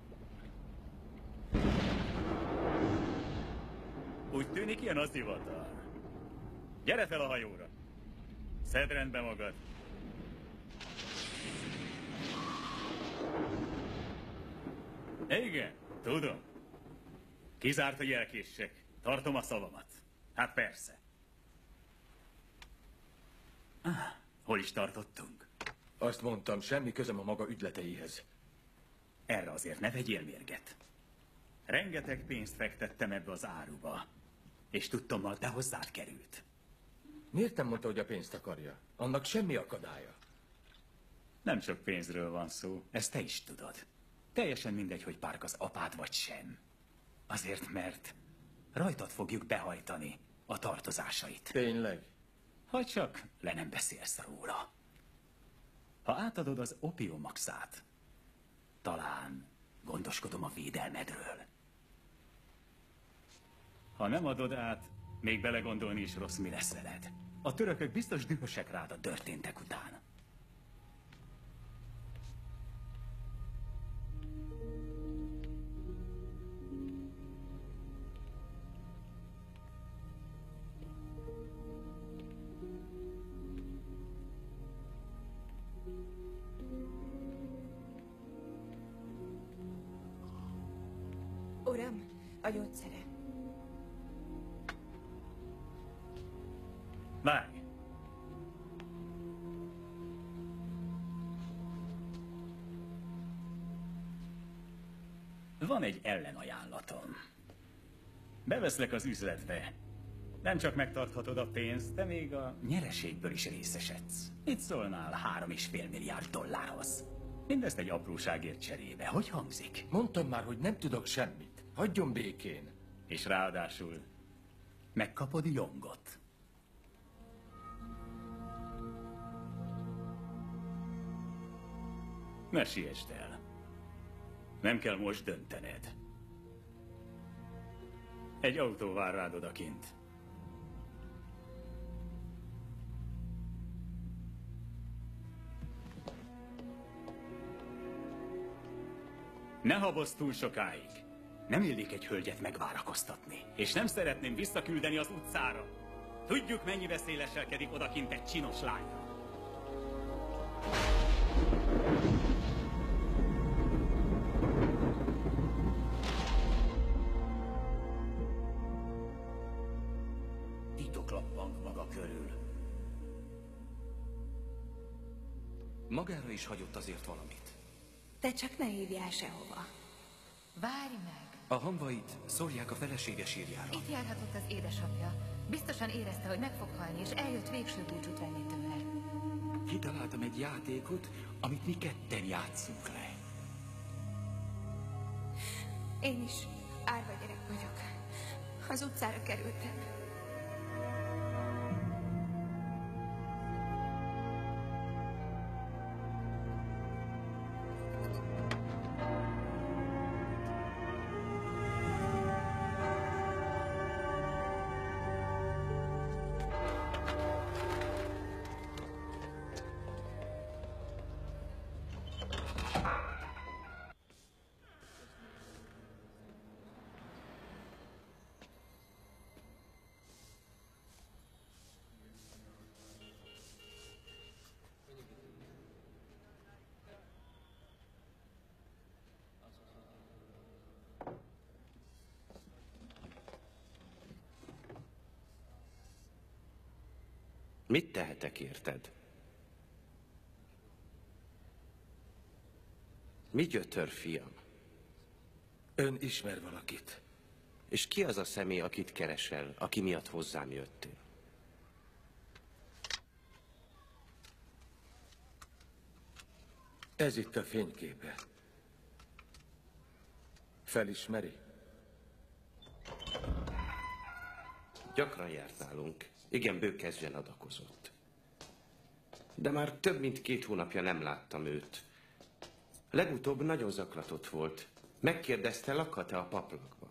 Speaker 18: Úgy tűnik, ilyen az hivatal. Gyere fel a hajóra. Szedd rendbe magad. Igen, tudom. Kizárt, hogy elkéssek. Tartom a szavamat. Hát persze. Ah, hol is tartottunk?
Speaker 15: Azt mondtam, semmi közöm a maga ügyleteihez.
Speaker 18: Erre azért ne vegyél mérget. Rengeteg pénzt fektettem ebbe az áruba. És tudtommal te hozzád került.
Speaker 15: Miért nem mondta, hogy a pénzt akarja? Annak semmi akadálya.
Speaker 18: Nem sok pénzről van szó, ezt te is tudod. Teljesen mindegy, hogy Park az apád vagy sem. Azért, mert rajtad fogjuk behajtani a tartozásait.
Speaker 15: Tényleg?
Speaker 18: Ha csak le nem beszélsz róla. Ha átadod az opiumaxát, talán gondoskodom a védelmedről. Ha nem adod át, még belegondolni is rossz, mi lesz veled. A törökök biztos dühösek rád a történtek után.
Speaker 17: Uram, a gyógyszere.
Speaker 18: Várj! Van egy ellenajánlatom. Beveszlek az üzletbe. Nem csak megtarthatod a pénzt, de még a nyereségből is részesedsz. Mit szólnál három és fél milliárd dollárhoz? Mindezt egy apróságért cserébe. Hogy hangzik?
Speaker 15: Mondtam már, hogy nem tudok semmit. Hagyjon békén.
Speaker 18: És ráadásul megkapod Jongot. Ne siessd el. Nem kell most döntened. Egy autó vár rád odakint. Ne habozz túl sokáig. Nem illik egy hölgyet megvárakoztatni. És nem szeretném visszaküldeni az utcára. Tudjuk, mennyi veszély leselkedik odakint egy csinos lányra. Titok lappang maga körül.
Speaker 10: Magára is hagyott azért valamit.
Speaker 17: Te csak ne hívjál sehova.
Speaker 11: Várj meg!
Speaker 10: A hamvait szórják a felesége sírjára.
Speaker 11: Itt járhatott az édesapja. Biztosan érezte, hogy meg fog halni, és eljött végső búcsút venni tőle.
Speaker 9: Kitaláltam egy játékot, amit mi ketten játszunk le.
Speaker 17: Én is árva gyerek vagyok. Az utcára kerültem.
Speaker 10: Mit tehetek érted? Mi gyötör, fiam?
Speaker 15: Ön ismer valakit.
Speaker 10: És ki az a személy, akit keresel, aki miatt hozzám jöttél?
Speaker 15: Ez itt a fényképe.
Speaker 16: Felismeri?
Speaker 10: Gyakran járt nálunk. Igen, bőkezzen adakozott. De már több mint két hónapja nem láttam őt. Legutóbb nagyon zaklatott volt. Megkérdezte, lakhat-e a paplakban.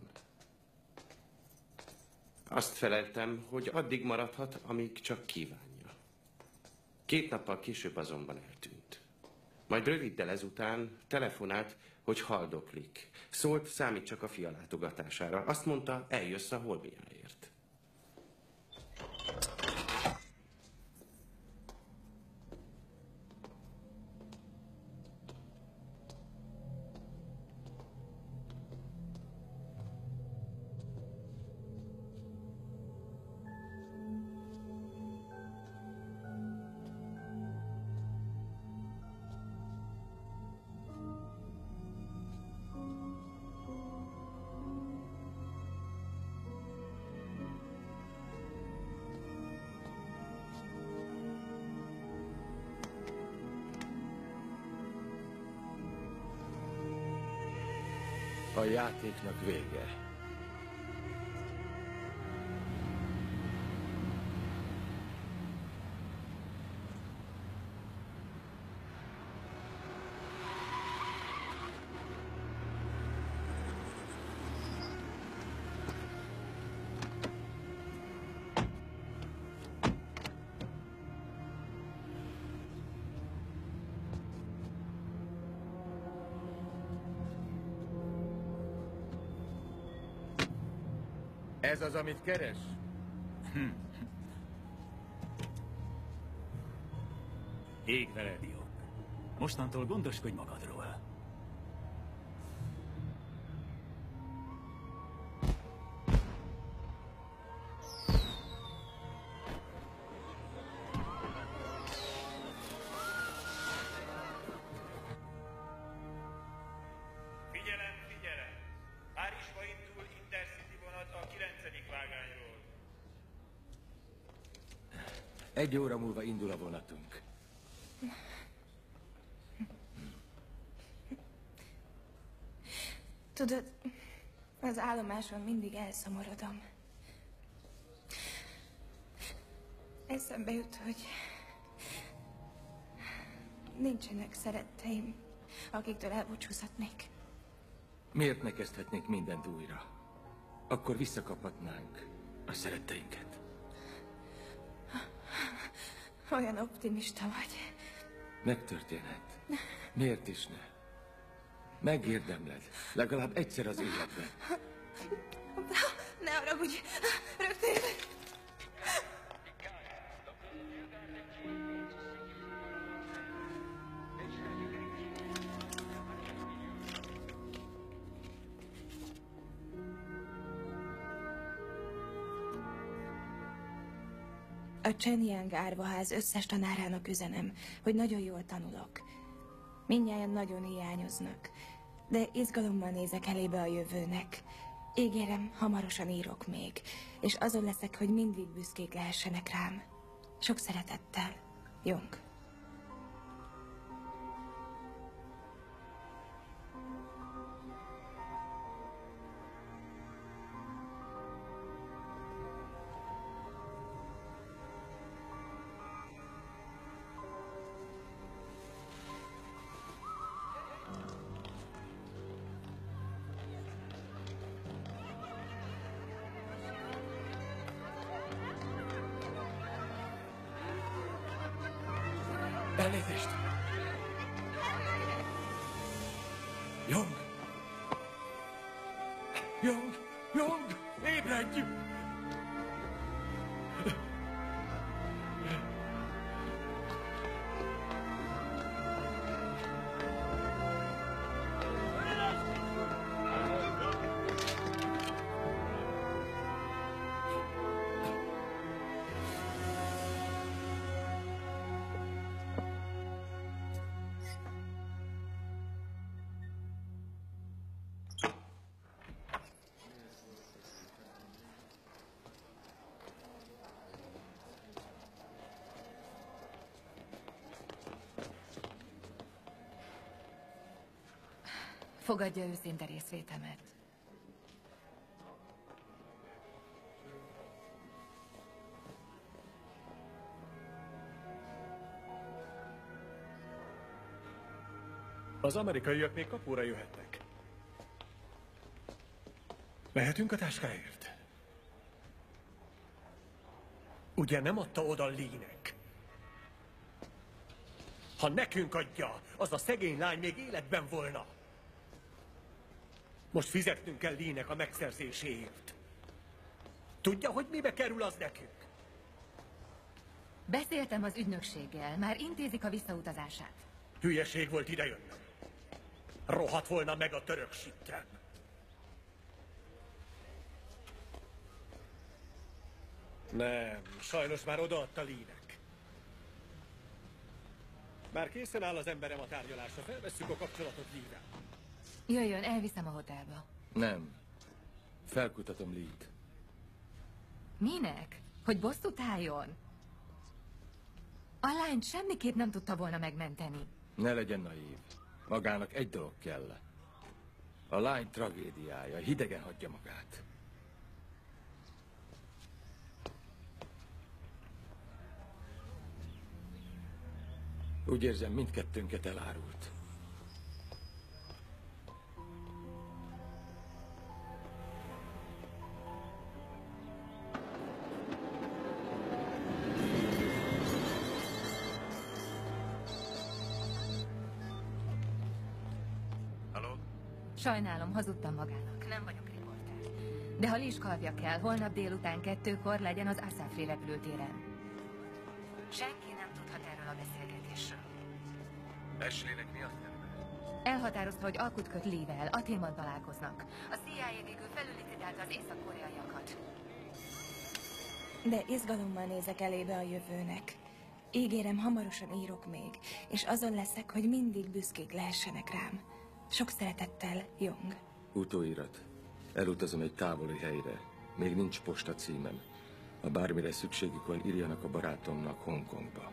Speaker 10: Azt feleltem, hogy addig maradhat, amíg csak kívánja. Két nappal később azonban eltűnt. Majd röviddel ezután telefonált, hogy haldoklik. Szólt, számít csak a fia látogatására. Azt mondta, eljössz a holmiáért.
Speaker 16: A játéknak vége. Ez az, amit keres?
Speaker 18: Hm. Ég veled, Jog. Mostantól gondoskodj magadról.
Speaker 2: Figyelem, figyelem! Párizsba indul Intercity vonat a kilencedik vágányról.
Speaker 16: Egy óra múlva indul a vonatunk.
Speaker 17: Tudod, az állomáson mindig elszomorodom. Eszembe jut, hogy nincsenek szeretteim, akiktől elbúcsúzhatnék.
Speaker 16: Miért ne kezdhetnénk mindent újra? Akkor visszakaphatnánk a szeretteinket.
Speaker 17: Olyan optimista vagy.
Speaker 16: Megtörténhet. Miért is ne? Megérdemled. Legalább egyszer az életben.
Speaker 17: Ne haragudj! Rögtön jövök! A Chenyang árvaház összes tanárának üzenem, hogy nagyon jól tanulok. Mindnyájan nagyon hiányoznak, de izgalommal nézek elébe a jövőnek. Ígérem, hamarosan írok még, és azon leszek, hogy mindig büszkék lehessenek rám. Sok szeretettel, Jong.
Speaker 16: Elnézést! Jong! Jong! Jong! Ébredj!
Speaker 11: Fogadja őszinte részvétemet.
Speaker 15: Az amerikaiak még kapóra jöhetnek. Mehetünk a táskáért? Ugye nem adta oda Lee-nek? Ha nekünk adja, az a szegény lány még életben volna. Most fizetnünk kell Lee-nek a megszerzéséért. Tudja, hogy mibe kerül az nekünk?
Speaker 11: Beszéltem az ügynökséggel, már intézik a visszautazását.
Speaker 15: Hülyeség volt idejönnöm. Rohadt volna meg a török sittem. Nem, sajnos már odaadta Lee-nek. Már készen áll az emberem a tárgyalásra, felvesszük a kapcsolatot Lee-vel.
Speaker 11: Jöjjön, elviszem a hotelba.
Speaker 16: Nem. Felkutatom Lee-t.
Speaker 11: Minek? Hogy bosszút álljon? A lányt semmiképp nem tudta volna megmenteni.
Speaker 16: Ne legyen naív. Magának egy dolog kell. A lány tragédiája. Hidegen hagyja magát. Úgy érzem, mindkettőnket elárult.
Speaker 11: Sajnálom, hazudtam magának. Nem vagyok riporter. De ha Lee kalvja kell, holnap délután kettőkor legyen az Asafri repülőtéren. Senki nem tudhat erről a beszélgetésről.
Speaker 16: Ashleynek mi a terve?
Speaker 11: Elhatározta, hogy alkut köt Lee-vel. Athénban találkoznak. A C I A végül felüllicitálta az észak-koreaiakat.
Speaker 17: De izgalommal nézek elébe a jövőnek. Ígérem, hamarosan írok még, és azon leszek, hogy mindig büszkék lehessenek rám. Sok szeretettel, Young.
Speaker 16: Utóirat. Elutazom egy távoli helyre. Még nincs posta címem. Ha bármire szükségük van, írjanak a barátomnak Hongkongba.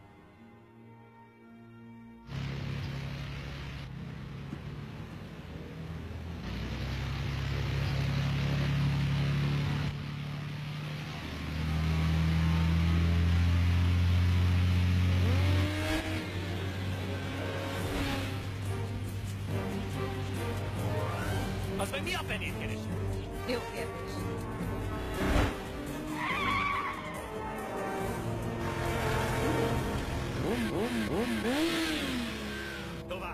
Speaker 6: Az meg mi a fenét keres?
Speaker 11: Jó kérdés.
Speaker 6: Tovább!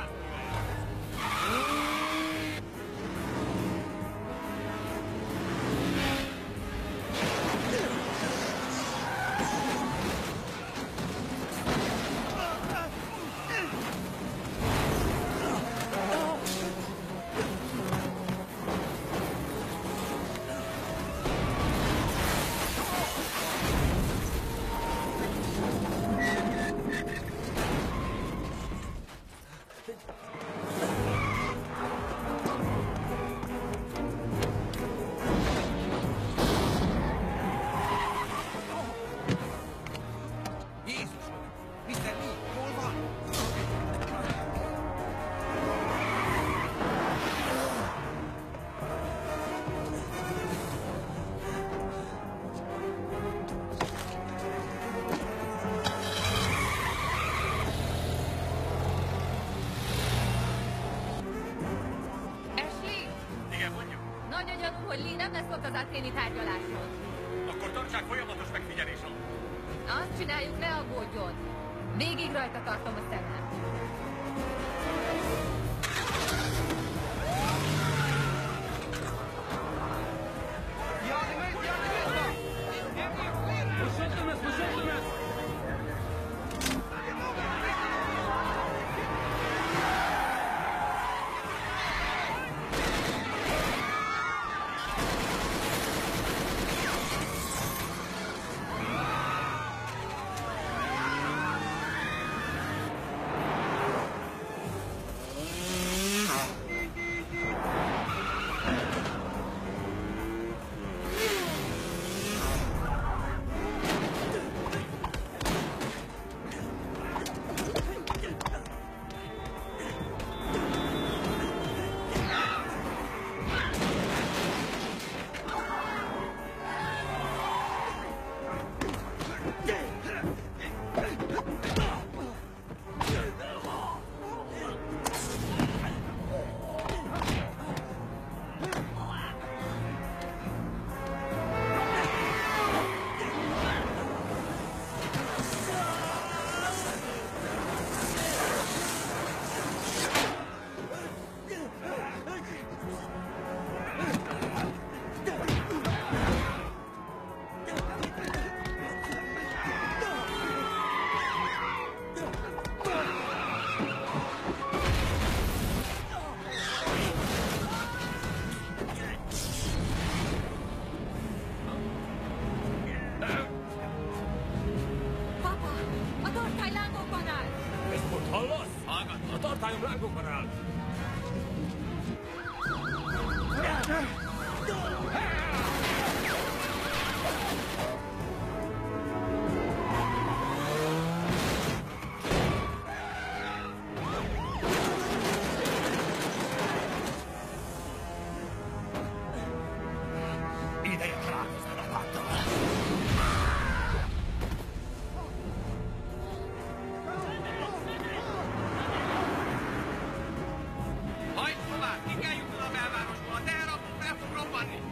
Speaker 11: Nagyon gyanúm, hogy Lee nem lesz ott az athéni tárgyaláson.
Speaker 15: Akkor tartsák folyamatos megfigyelés alatt.
Speaker 11: Azt csináljuk, ne aggódjon. Végig rajta tartom a szemem.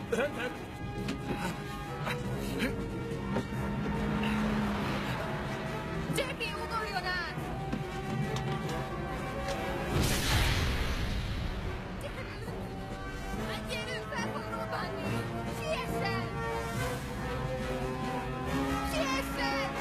Speaker 15: Rendben.
Speaker 11: Jackie, ugorjon át! Gyerünk, fel fog robbanni! Siessen! Siessen!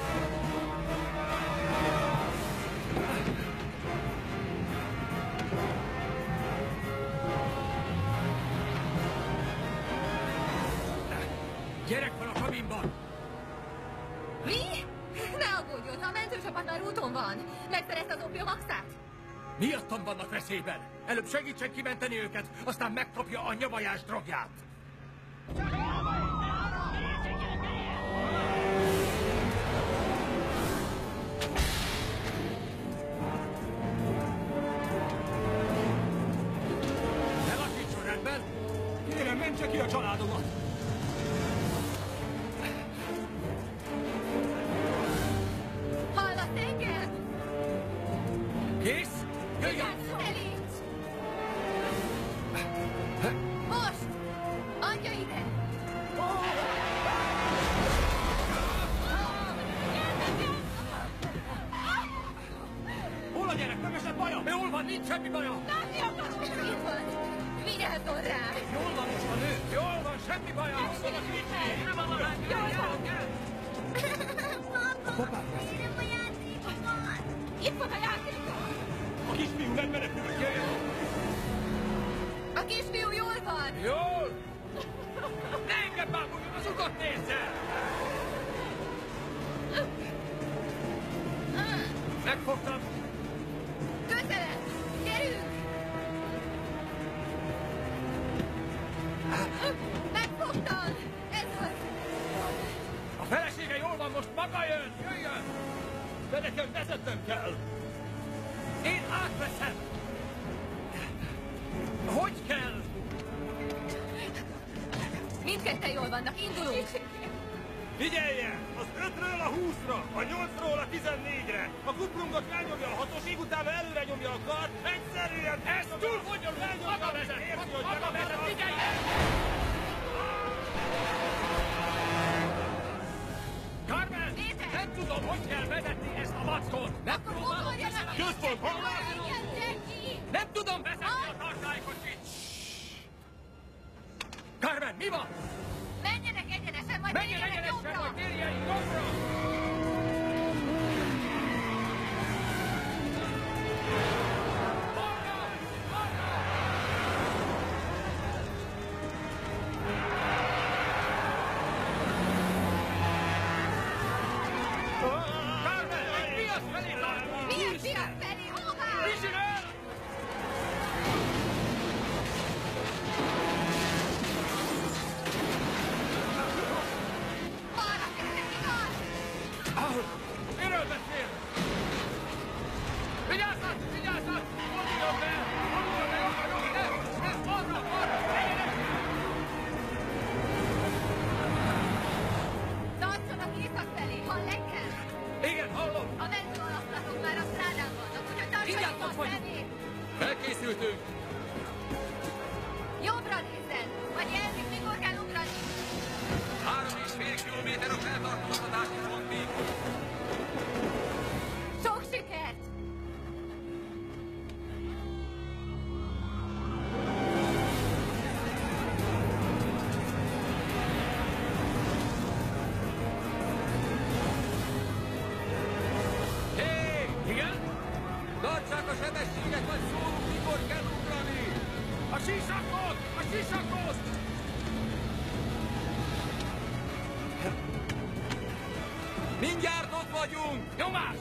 Speaker 15: Gyerek van a kabinban!
Speaker 11: Mi? Ne aggódjon, a mentőcsapat már úton van. Megszerezte az opiumaxát?
Speaker 15: Miattam vannak veszélyben. Előbb segítsen kimenteni őket, aztán megkapja a nyavajás drogját. Ne lakítson, rendben? Kérem, mentse ki a családomat!
Speaker 11: Hallasz engem?
Speaker 15: Kész? Jöjjön!
Speaker 11: Elég! Most! Adja ide!
Speaker 15: Hol a gyerek? Nem esett baja? Jól van, nincs semmi baja!
Speaker 11: Látni akarom! Itt van! Vigyázzon rá!
Speaker 15: Jól van most a nő! Jól van, semmi baja! Hol van a kicsi? Nem van a lány!
Speaker 11: Jól van!
Speaker 15: A papát veszi!
Speaker 11: Itt van a játéka!
Speaker 15: A kisfiú nem menekül, jöjjön!
Speaker 11: A kisfiú jól van!
Speaker 15: Jól! Ne engem bámuljon, az utat nézze! Megfogtam!
Speaker 11: Közelebb! Gyerünk! Megfogtam! Ez az!
Speaker 15: A felesége jól van, most maga jön! Jöjjön! De nekem vezetnem kell! Én átveszem! Hogy kell?
Speaker 11: Mindketten jól vannak, indulunk!
Speaker 2: Figyeljen! Az ötről a húszra, a nyolcról a tizennégyre. A kuplungot rányomja a hatosig, utána előre nyomja a kart. Egyszerűen ez túl bonyolult! Maga vezet! Érti, hogy maga vezet! Figyeljen!
Speaker 15: Carmen! Nem tudom, hogy kell vezetni ezt a vackot! Megpróbálom! Központ, hol van? Nem tudom vezetni a tartálykocsit! Carmen, mi van?
Speaker 11: Menjenek egyenesen, majd
Speaker 15: Menjen
Speaker 11: térjenek
Speaker 15: egyenesen,
Speaker 11: jobbra!
Speaker 15: majd térjenek jobbra! Carmen, mi az felé tartunk?
Speaker 11: Milyen piac felé? Hová?
Speaker 15: Vigyél el!
Speaker 11: Arra térnek, igaz?
Speaker 15: Ahol? Miről beszél? Vigyázzat! Vigyázzat! Forduljon be! Forduljon be! Jobbra, jobbra! Ne! Ne! Arra! Arra! Legyenek!
Speaker 11: Tartsanak észak felé, hall engem?
Speaker 15: Igen, hallom!
Speaker 11: A mentő alakulatok már a strádán vannak, úgyhogy tartsanak a felé!
Speaker 15: Felkészültünk!
Speaker 11: Jobbra nézzen! Vagy jelzik, mikor kell ugrani!
Speaker 15: Három és fél kilométer a feltartóztatási pontig!
Speaker 11: Sok sikert!
Speaker 15: Hé! Igen? Tartsák a sebességet, vagy szólunk, mikor kell ugrani! A sisakot! A sisakot! Mindjárt ott vagyunk! Nyomás!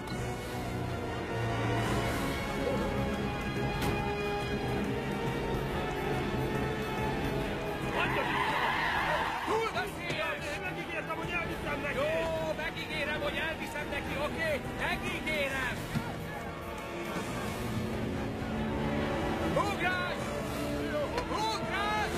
Speaker 15: Túl veszélyes!
Speaker 2: Megígértem, hogy elviszem neki!
Speaker 15: Jó, megígérem, hogy elviszem neki, oké? Okay? Megígérem! Ugrás! Ugrás!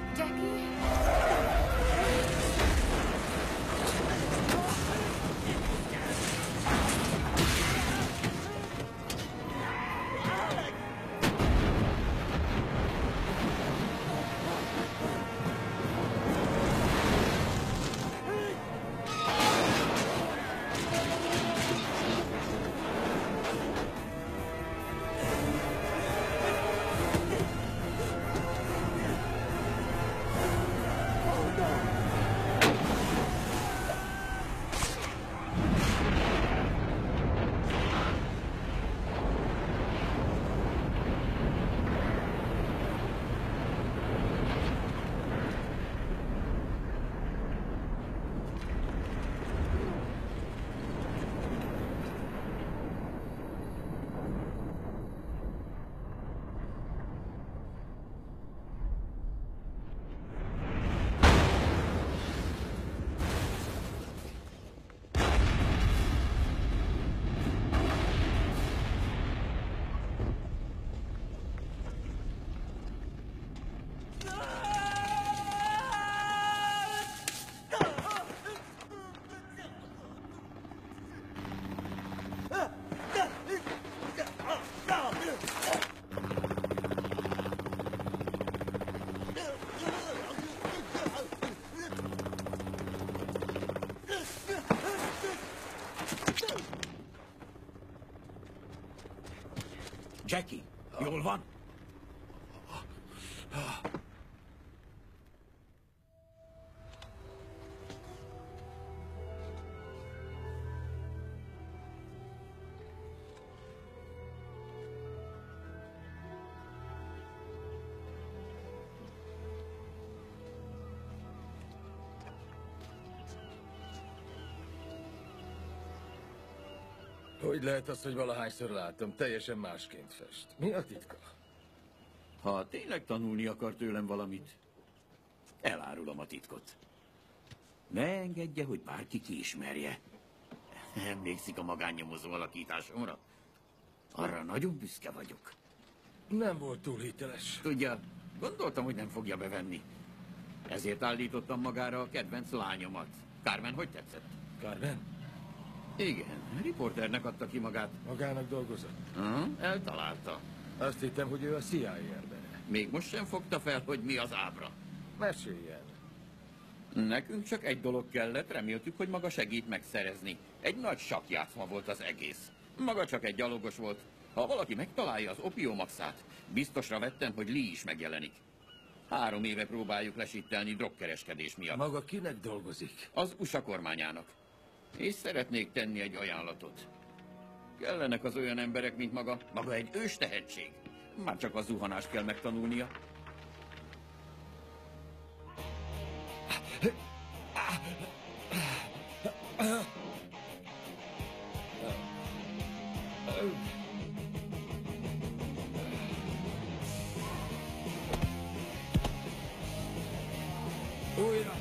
Speaker 11: Jackie?
Speaker 8: Jackie, jól van?
Speaker 16: Hogy lehet az, hogy valahányszor látom, teljesen másként fest? Mi a titka?
Speaker 8: Ha tényleg tanulni akar tőlem valamit, elárulom a titkot. Ne engedje, hogy bárki kiismerje. Emlékszik a magánnyomozó alakításomra? Arra nagyon büszke vagyok.
Speaker 16: Nem volt túl hiteles.
Speaker 8: Tudja, gondoltam, hogy nem fogja bevenni. Ezért állítottam magára a kedvenc lányomat. Carmen, hogy tetszett?
Speaker 16: Carmen?
Speaker 8: Igen, riporternek adta ki magát.
Speaker 16: Magának dolgozott?
Speaker 8: Aha, eltalálta.
Speaker 16: Azt hittem, hogy ő a C I A embere.
Speaker 8: Még most sem fogta fel, hogy mi az ábra.
Speaker 16: Meséljen.
Speaker 8: Nekünk csak egy dolog kellett, reméltük, hogy maga segít megszerezni. Egy nagy sakkjátszma volt az egész. Maga csak egy gyalogos volt. Ha valaki megtalálja az opiómaxát, biztosra vettem, hogy Lee is megjelenik. Három éve próbáljuk lesittelni drogkereskedés miatt.
Speaker 16: Maga kinek dolgozik?
Speaker 8: Az u es á kormányának. És szeretnék tenni egy ajánlatot. Kellenek az olyan emberek, mint maga. Maga egy ős tehetség. Már csak a zuhanást kell megtanulnia.
Speaker 16: Újra!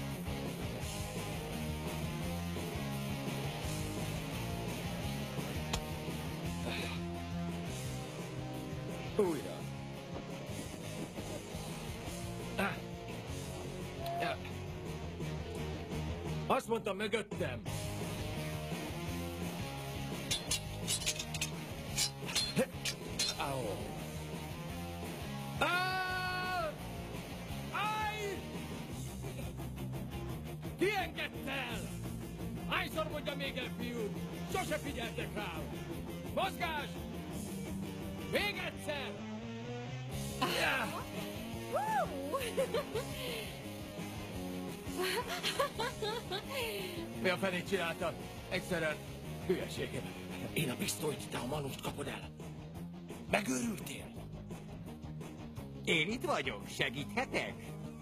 Speaker 16: Újra. Azt mondtam, mögöttem. Au. Ah! Aj! Ki engedte el? Hányszor mondja még el, fiú? Sose figyeltek rám. Mozgás! Még egyszer! Ja. Mi a fenét csináltam? Egyszerűen hülyeség.
Speaker 4: Én a pisztolyt, te a manust kapod el. Megőrültél?
Speaker 6: Én itt vagyok, segíthetek?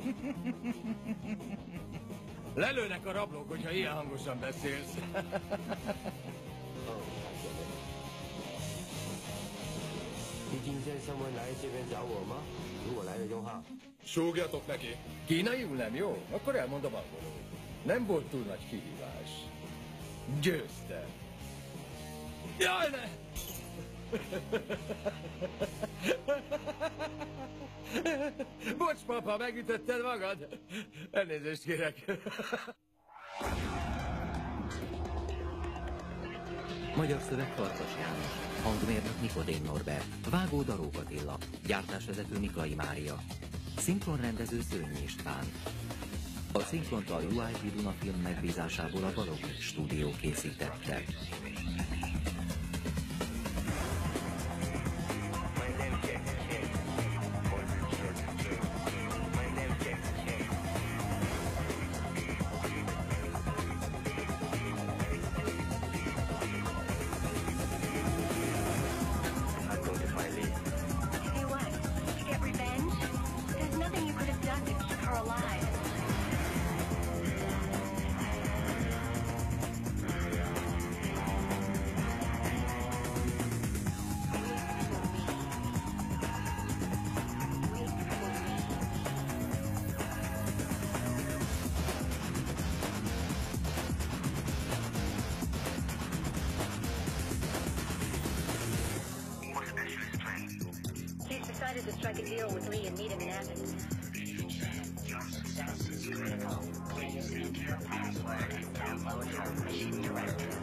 Speaker 16: Lelőnek a rablók, hogyha ilyen hangosan beszélsz.
Speaker 19: 你今天上门来这边找我吗？如果来的话，
Speaker 14: Súgjatok neki!
Speaker 16: Kínaiul nem jó? Akkor elmondom angolul. Nem volt túl nagy kihívás. Győztem. Jaj, ne!
Speaker 19: Bocs, papa, megütötted magad? Elnézést kérek.
Speaker 1: Magyar szöveg Farkas János, hangmérnök Nikodém Norbert, vágó Darók Attila, gyártásvezető Miklai Mária, szinkronrendező Szőnyi István. A szinkront a u i té Duna Film megbízásából a Balogh stúdió készítette.
Speaker 20: decided to strike a deal with Lee and meet him in Athens. Please enter your password and download your mission directory.